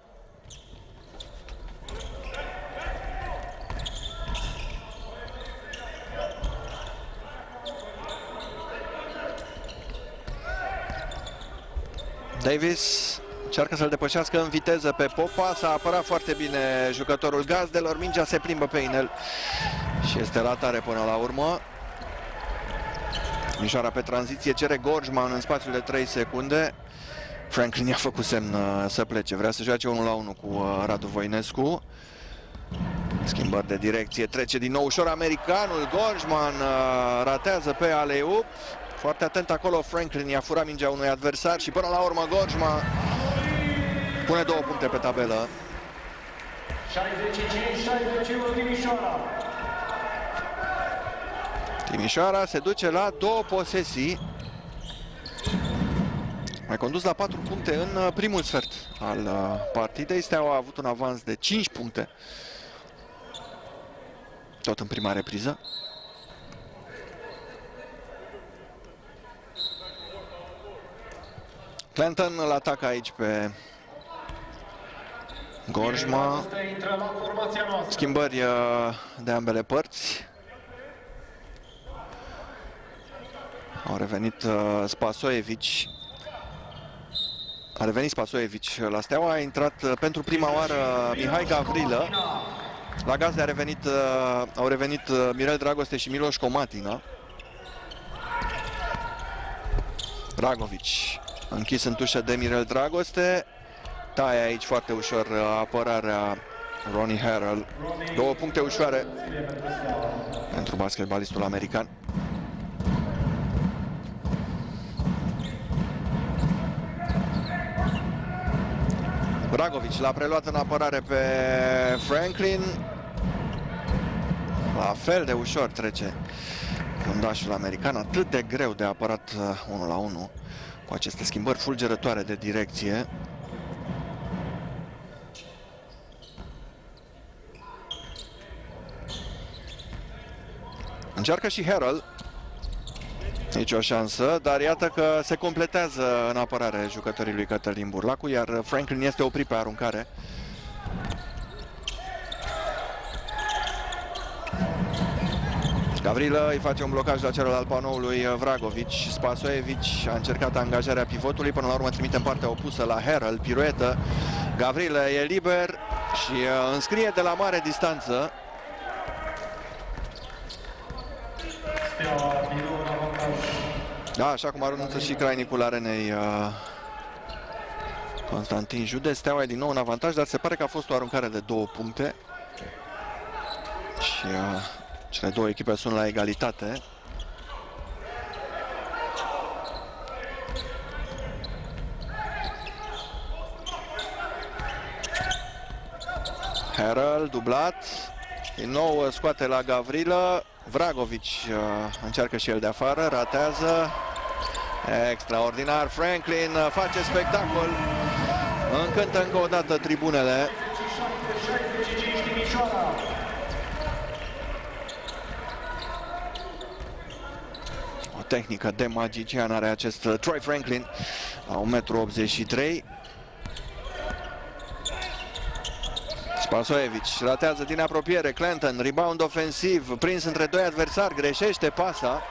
Davis încearcă să-l depășească în viteză pe Popa. S-a apărat foarte bine jucătorul gazdelor. Mingea se plimbă pe inel și este la tare până la urmă. Mișoara pe tranziție cere Gorjman în spațiul de 3 secunde. Franklin i-a făcut semn să plece. Vrea să joace 1-1 cu Radu Voinescu. Schimbări de direcție. Trece din nou ușor americanul. Gorjman ratează pe alley-oop. Foarte atent acolo Franklin, i-a furat mingea unui adversar și până la urmă Gorjman pune 2 puncte pe tabelă. 65-61 Timișoara. Timișoara se duce la 2 posesii. Mai condus la 4 puncte în primul sfert al partidei. Steaua a avut un avans de 5 puncte. Tot în prima repriză. Clanton îl atacă aici pe Gorjman. Schimbări de ambele părți. Au revenit Spasojevic. A revenit Spasojevic la Steaua. A intrat pentru prima oară Mihai Gavrilă. La Gazde au revenit Mirel Dragoste și Miloș Comatina. Dragovici închis în tușă de Mirel Dragoste. Taie aici foarte ușor apărarea Ronnie Harrell. 2 puncte ușoare pentru basketbalistul american. Vragovici l-a preluat în apărare pe Franklin. La fel de ușor trece fundașul american. Atât de greu de apărat 1-1 cu aceste schimbări fulgerătoare de direcție. Încearcă și Harrell. Nici o șansă, dar iată că se completează în apărare jucătorii lui Cătălin Burlacu, iar Franklin este oprit pe aruncare. Gavrilă îi face un blocaj la celălalt panoului Vragovici. Spasojevic a încercat angajarea pivotului, până la urmă trimite în partea opusă la Harrell, piruetă. Gavrilă e liber și înscrie de la mare distanță. Da, așa cum arunță și crainicul arenei Constantin Jude. Steaua e din nou în avantaj, dar se pare că a fost o aruncare de 2 puncte. Și cele două echipe sunt la egalitate. Harrell dublat. Din nou scoate la Gavrilă. Vragovici încearcă și el de afară, ratează. Extraordinar, Franklin face spectacol. Încântă încă o dată tribunele. O tehnică de magician are acest Troy Franklin la 1,83 m. Spasojevic ratează din apropiere. Clanton, rebound ofensiv, prins între 2 adversari, greșește pasa.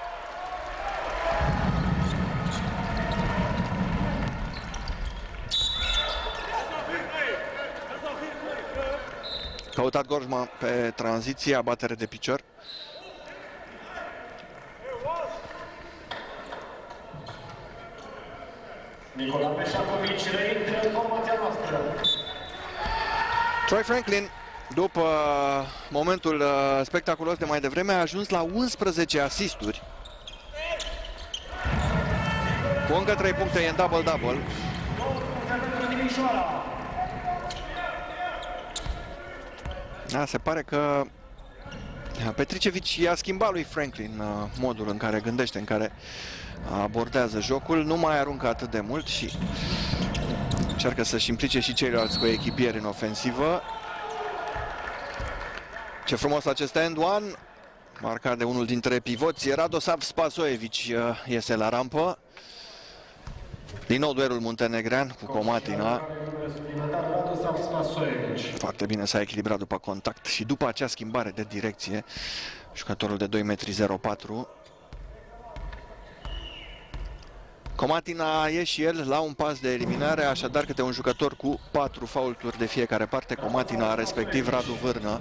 Căutat Gorjman pe tranziție, abatere de picior. Nicola Peșacovici reintră în formația noastră. Troy Franklin, după momentul spectaculos de mai devreme, a ajuns la 11 asisturi. Cu încă 3 puncte e în double-double. Da, se pare că Petricevic i-a schimbat lui Franklin modul în care gândește, în care abordează jocul, nu mai aruncă atât de mult și încearcă să-și implice și ceilalți coechipieri în ofensivă. Ce frumos acest end one, marcat de unul dintre pivoți. Radosav Spasojevic iese la rampă. Din nou duelul muntenegrean cu Comatina. Foarte bine s-a echilibrat după contact și după acea schimbare de direcție. Jucătorul de 2,04 m. Comatina e și el la un pas de eliminare, așadar câte un jucător cu 4 faulturi de fiecare parte. Comatina, respectiv Radu Vârnă.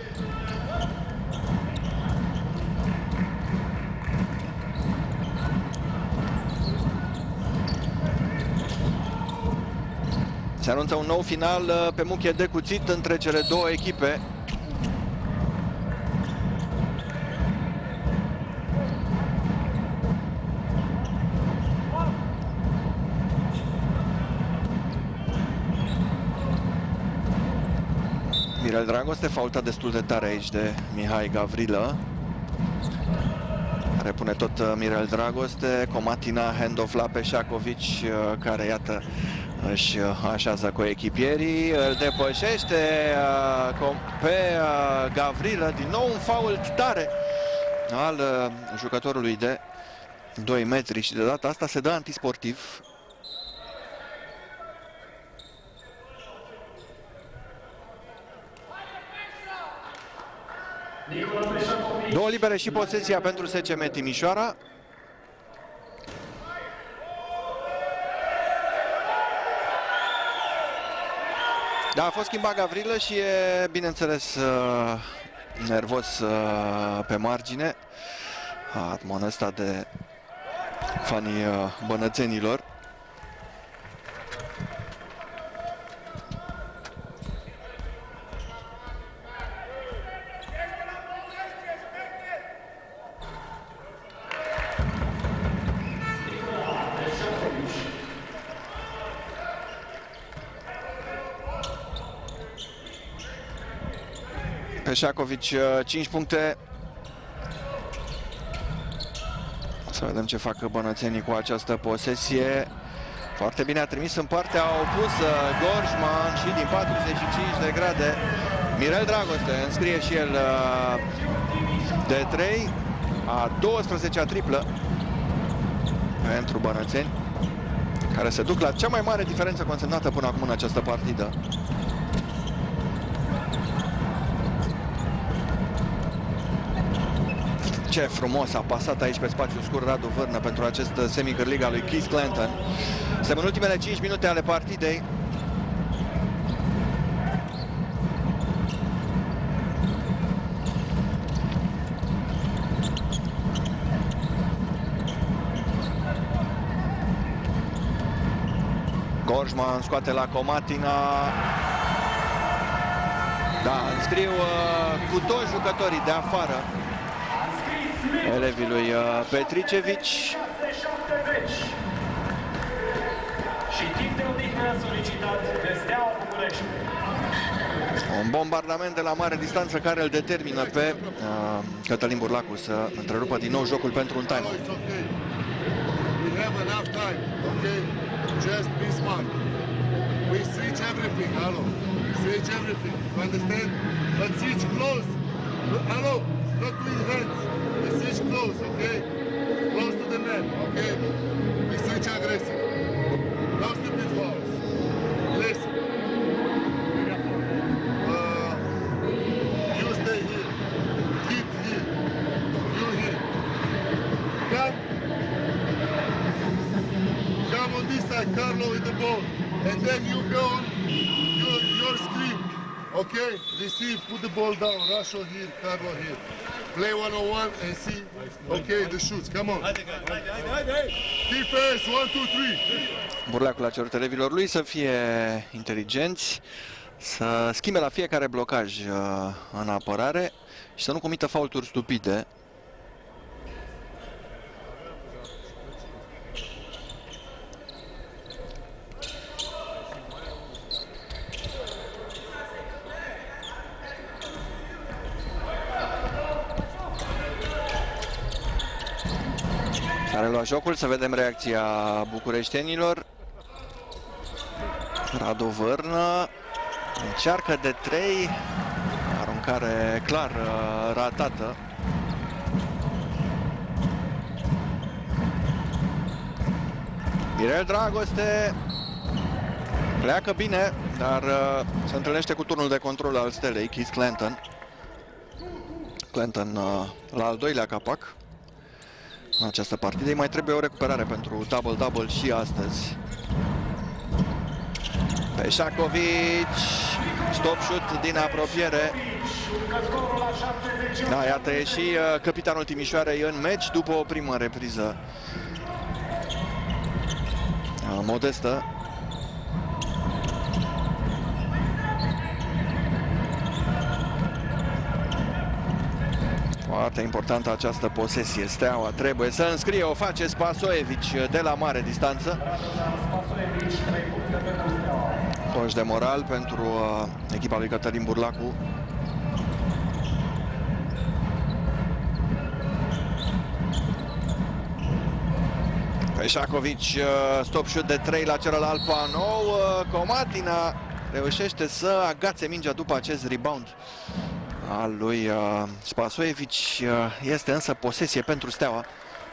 Se anunță un nou final pe muche de cuțit între cele două echipe. Mirel Dragoste, faultat destul de tare aici de Mihai Gavrilă, care pune tot Mirel Dragoste. Comatina, handoff la Peșacovic, care iată își așează coechipierii, îl depășește pe Gavrilă. Din nou un fault tare al jucătorului de 2 metri și de data asta se dă antisportiv. Două libere și posesia pentru SCM Timișoara. Da, a fost schimbat Gavrilă și e, bineînțeles, nervos pe margine. Atmon ăsta de fanii bănățenilor. Peșacovic, 5 puncte. Să vedem ce fac bănățenii cu această posesie. Foarte bine a trimis în partea opusă Gorjman și din 45 de grade Mirel Dragoste înscrie și el de 3, a 12-a triplă pentru bănățeni, care se duc la cea mai mare diferență consemnată până acum în această partidă. Ce frumos a pasat aici pe spațiu scurt Radu Vârnă pentru acest semicârlig al lui Keith Clanton. Suntem în ultimele 5 minute ale partidei. Gorjman scoate la Comatina. Da, înscriu cu toți jucătorii de afară elevii lui Petricevic. Și timp de odihnă solicitat de Steaua București. Un bombardament de la mare distanță care îl determină pe Cătălin Burlacu să întrerupă din nou jocul pentru un time. We have enough time, okay? Just be smart. We switch everything, hello. Switch everything, you understand? But switch close. Hello, not with hands. We switch close, okay? Close to the net, okay? We switch aggressive. No stupid fouls. Listen. You stay here. Keep here. You here. Come. Come on this side, Carlo, with the ball. And then you go on your screen. Okay? Receive, put the ball down. Rasho here, Carlo here. Play 1-on-1 and see. Okay, the shoots. Come on. Defense, 1, 2, 3. Burleacul a cerut elevilor lui să fie inteligenți, să schimbe la fiecare blocaj în apărare și să nu comită faulturi stupide. relua jocul, să vedem reacția bucureștenilor. Radu Vârnă încearcă de 3, aruncare clar ratată. Mirel Dragoste pleacă bine, dar se întâlnește cu turnul de control al stelei, Keith Clanton. Clanton la al doilea capac în această partidă. Îi mai trebuie o recuperare pentru double-double și astăzi. Peșacovic, stop shoot din apropiere. Da, iată, e și capitanul Timișoarei în meci după o primă repriză modestă. Foarte importantă această posesie. Steaua trebuie să înscrie, o face Spasojevic de la mare distanță. Coș de moral pentru echipa lui Cătălin Burlacu. Peșacovic, stop shoot de 3 la celălalt panou. Comatina reușește să agațe mingea după acest rebound al lui Spasojevic. Este însă posesie pentru Steaua.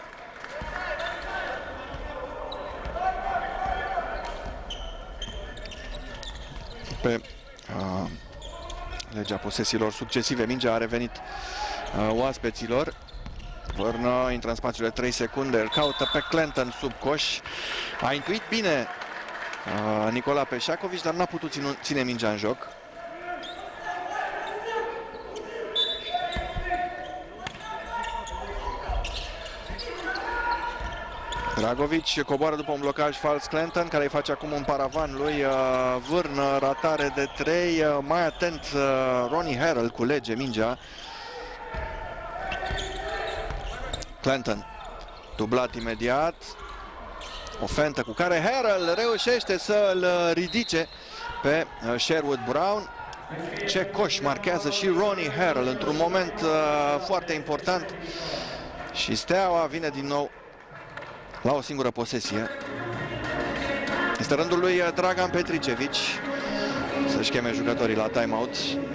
Pe legea posesiilor succesive, mingea a revenit oaspeților. Vârnă intră în spațiul de 3 secunde, îl caută pe Clanton sub coș. A intuit bine Nicola Peșacovic, dar n-a putut ține mingea în joc. Dragovic coboară după un blocaj fals Clanton, care îi face acum un paravan lui Vârnă, ratare de 3, mai atent Ronnie Harrell culege mingea. Clanton dublat imediat, o fentă cu care Harrell reușește să-l ridice pe Sherwood Brown. Ce coș marchează și Ronnie Harrell într-un moment foarte important și Steaua vine din nou la o singură posesie. Este rândul lui Dragan Petricevic să-și cheme jucătorii la timeout.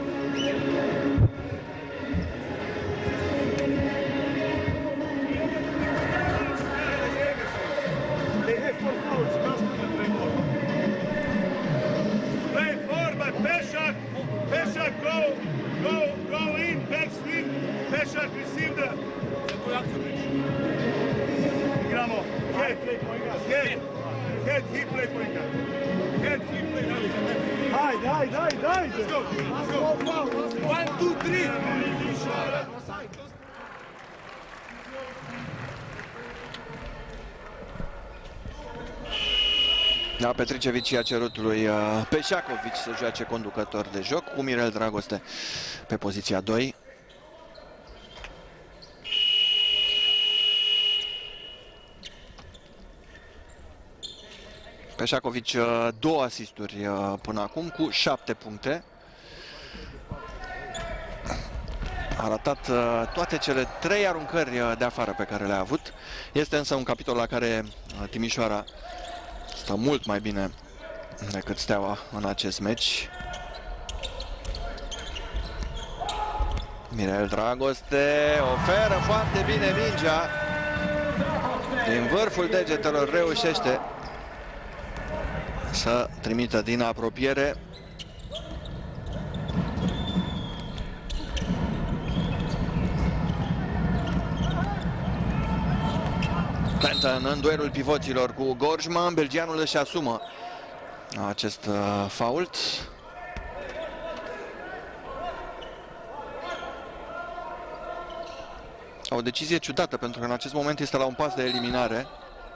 Da, Petricevic i-a cerut lui Peșacovic să joace conducător de joc, cu Mirel Dragoste pe poziția 2. Peșacovic 2 asisturi până acum cu 7 puncte. A ratat toate cele 3 aruncări de afară pe care le-a avut. Este însă un capitol la care Timișoara stă mult mai bine decât Steaua în acest meci. Mirel Dragoste oferă foarte bine mingea. Din vârful degetelor reușește să trimită din apropiere. Clanton în duelul pivoților cu Gorjman. Belgianul își asumă acest fault. O decizie ciudată, pentru că în acest moment este la un pas de eliminare.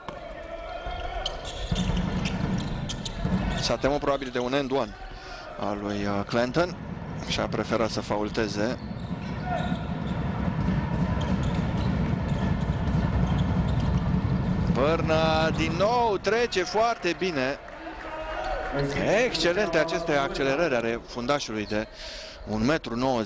S-a temut probabil de un end one al lui Clanton și a preferat să faulteze. Vârnă din nou trece foarte bine. Excelente aceste accelerări ale fundașului de 1,90 m.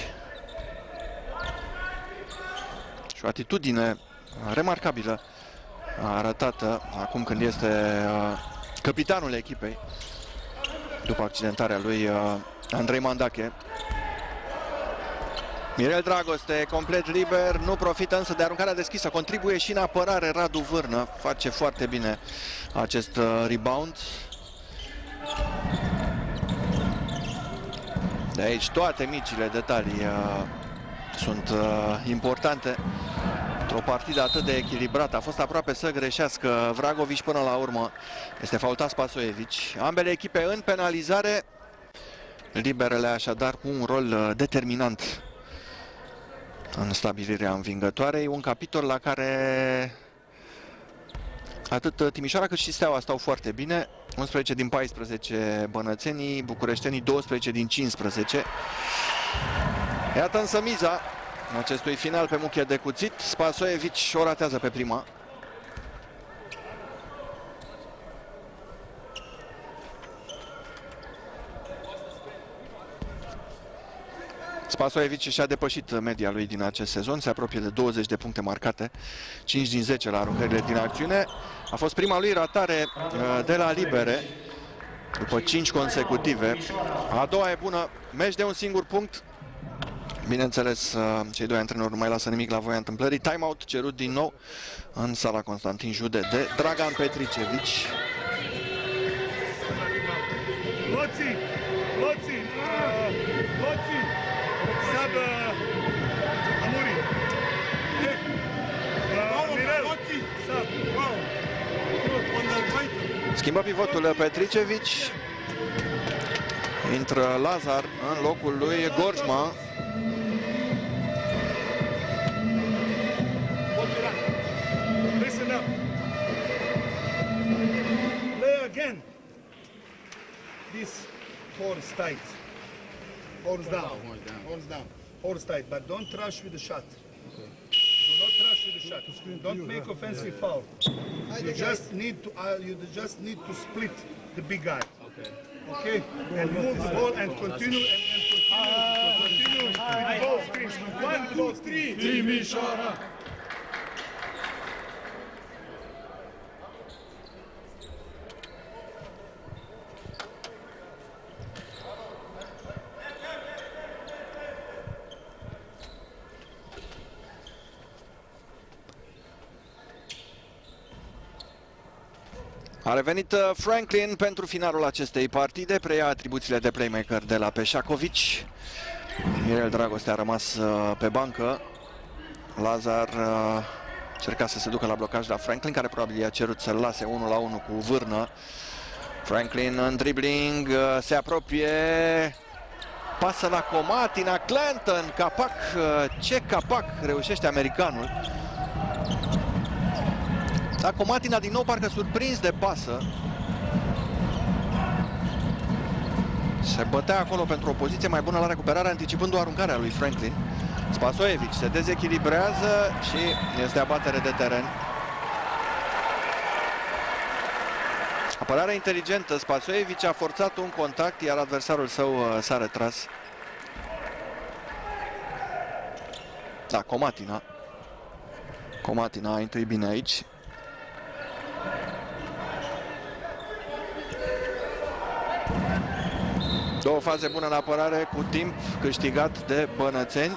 Și o atitudine remarcabilă arătată acum când este capitanul echipei după accidentarea lui Andrei Mandache. Mirel Dragoste complet liber, nu profită însă de aruncarea deschisă, contribuie și în apărare Radu Vârnă, face foarte bine acest rebound. De aici toate micile detalii sunt importante într-o partidă atât de echilibrată. A fost aproape să greșească Vragovic, până la urmă este faultat Spasojevic. Ambele echipe în penalizare, liberele așadar cu un rol determinant în stabilirea învingătoarei, un capitol la care atât Timișoara cât și Steaua stau foarte bine. 11 din 14 bănățenii, bucureștenii 12 din 15. Iată însă miza acestui final pe muche de cuțit. Spasojevic o ratează pe prima. Spasojevic și-a depășit media lui din acest sezon, se apropie de 20 de puncte marcate, 5 din 10 la aruncările din acțiune. A fost prima lui ratare de la libere, după 5 consecutive. A doua e bună, meci de un singur punct. Bineînțeles, cei doi antrenori nu mai lasă nimic la voia întâmplării. Timeout cerut din nou în sala Constantin Jude de Dragan Petricevic. Schimbă pivotul Petricevic. Intră Lazar în locul lui Gorjma. Play again. This horse tight. Horse down. Horse down. Horse tight, but don't rush with the shot. Do not rush with the shot. Don't make offensive foul. You just need to split the big guy. Okay? And move the ball and continue continue with both screens. 1, 2, 3. Timișoara. A revenit Franklin pentru finalul acestei partide, preia atribuțiile de playmaker de la Peșacovic. Mirel Dragoste a rămas pe bancă. Lazar încerca să se ducă la blocaj la Franklin, care probabil i-a cerut să-l lase 1-1 cu Vârnă. Franklin în dribbling, se apropie, pasă la Comatina, Clanton, capac, ce capac reușește americanul. Dar Comatina din nou parcă surprins de pasă. Se bătea acolo pentru o poziție mai bună la recuperare, anticipând o aruncare a lui Franklin. Spasojevic se dezechilibrează și este abatere de teren. Apărare inteligentă. Spasojevic a forțat un contact, iar adversarul său s-a retras. Da, Comatina. Comatina a intuit bine aici. Două faze bune în apărare, cu timp câștigat de bănățeni.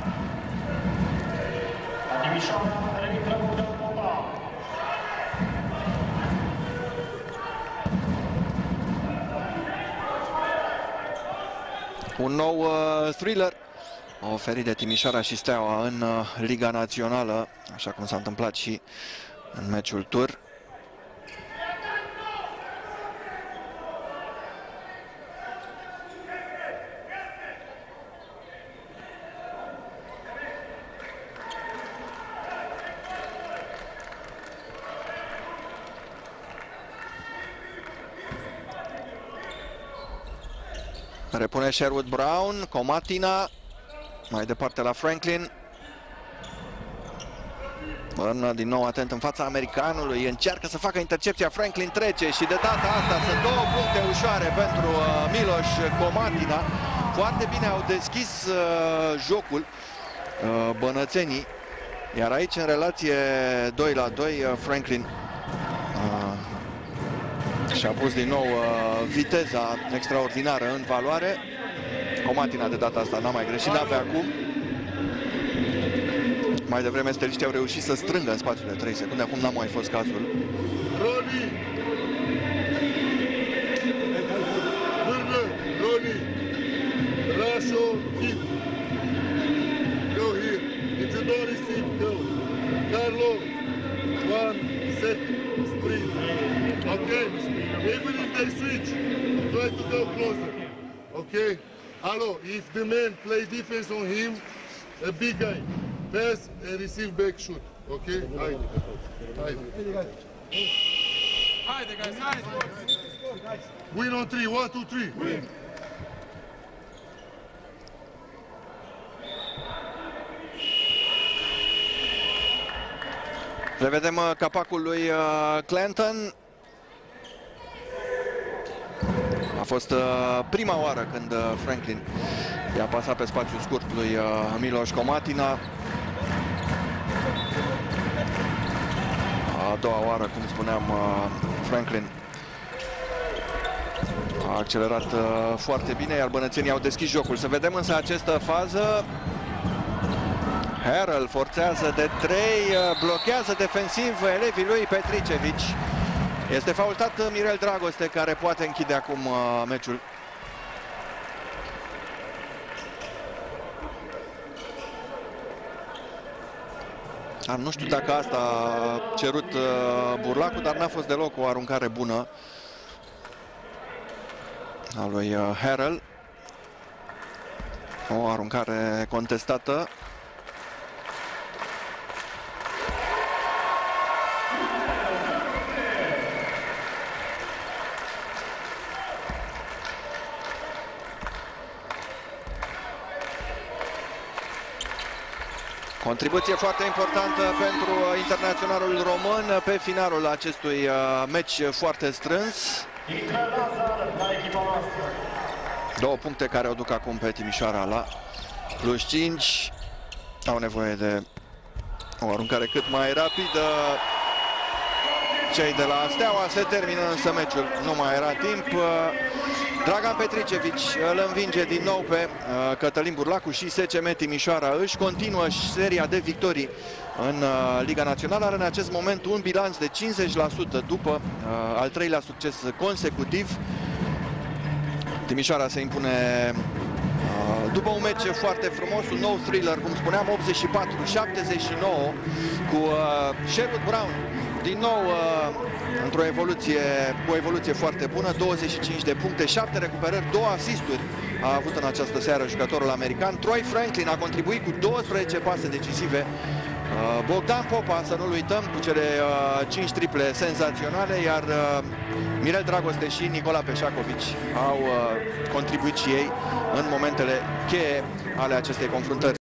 Un nou thriller oferit de Timișoara și Steaua în Liga Națională, așa cum s-a întâmplat și în meciul tur. Repune Sherwood Brown, Comatina, mai departe la Franklin. Vârnă din nou atent în fața americanului, încearcă să facă intercepția, Franklin trece și de data asta sunt două puncte ușoare pentru Miloș Comatina. Foarte bine au deschis jocul bănățenii Iar aici, în relație 2-2, Franklin și-a pus din nou viteza extraordinară în valoare. Comatina de data asta n-a mai greșit, n-avea acum. Mai devreme steliștii au reușit să strângă în spațiul de 3 secunde, acum n-a mai fost cazul. Ronnie! Vârnă! Ronnie! Rasho, hit! Go here! If you don't receive, go! Carlo! 1 second! Sprint! Okay? Even if they switch, try to go closer. Okay? Hello, if the man play defense on him, a big guy, pass and receive back shoot. Okay? Haydi. Haydi guys, haydi. Win on 3, 1, 2, 3. Win. Revedem capacul lui Clanton. A fost prima oară când Franklin i-a pasat pe spațiu scurt lui Miloš Comatina. A doua oară, cum spuneam, Franklin a accelerat foarte bine, iar bănățenii au deschis jocul. Să vedem însă această fază. Harrell forțează de 3, blochează defensiv elevii lui Petricevic. Este faultat Mirel Dragoste, care poate închide acum meciul. Dar nu știu dacă asta a cerut Burlacu, dar n-a fost deloc o aruncare bună a lui Harrell. O aruncare contestată. Contribuție foarte importantă pentru internaționalul român pe finalul acestui meci foarte strâns. 2 puncte care o duc acum pe Timișoara la +5. Au nevoie de o aruncare cât mai rapidă. Cei de la Steaua. Se termină însă meciul. Nu mai era timp. Dragan Petricevic îl învinge din nou pe Cătălin Burlacu și SCM Timișoara își continuă seria de victorii în Liga Națională. Are în acest moment un bilanț de 50% după al 3-lea succes consecutiv. Timișoara se impune după un meci foarte frumos, un nou thriller, cum spuneam, 84-79 cu Sherwood Brown din nou într-o evoluție foarte bună, 25 de puncte, 7 recuperări, 2 asisturi a avut în această seară jucătorul american. Troy Franklin a contribuit cu 12 pase decisive. Bogdan Popa, să nu-l uităm, cu cele 5 triple senzaționale, iar Mirel Dragoste și Nicola Peșacovic au contribuit și ei în momentele cheie ale acestei confruntări.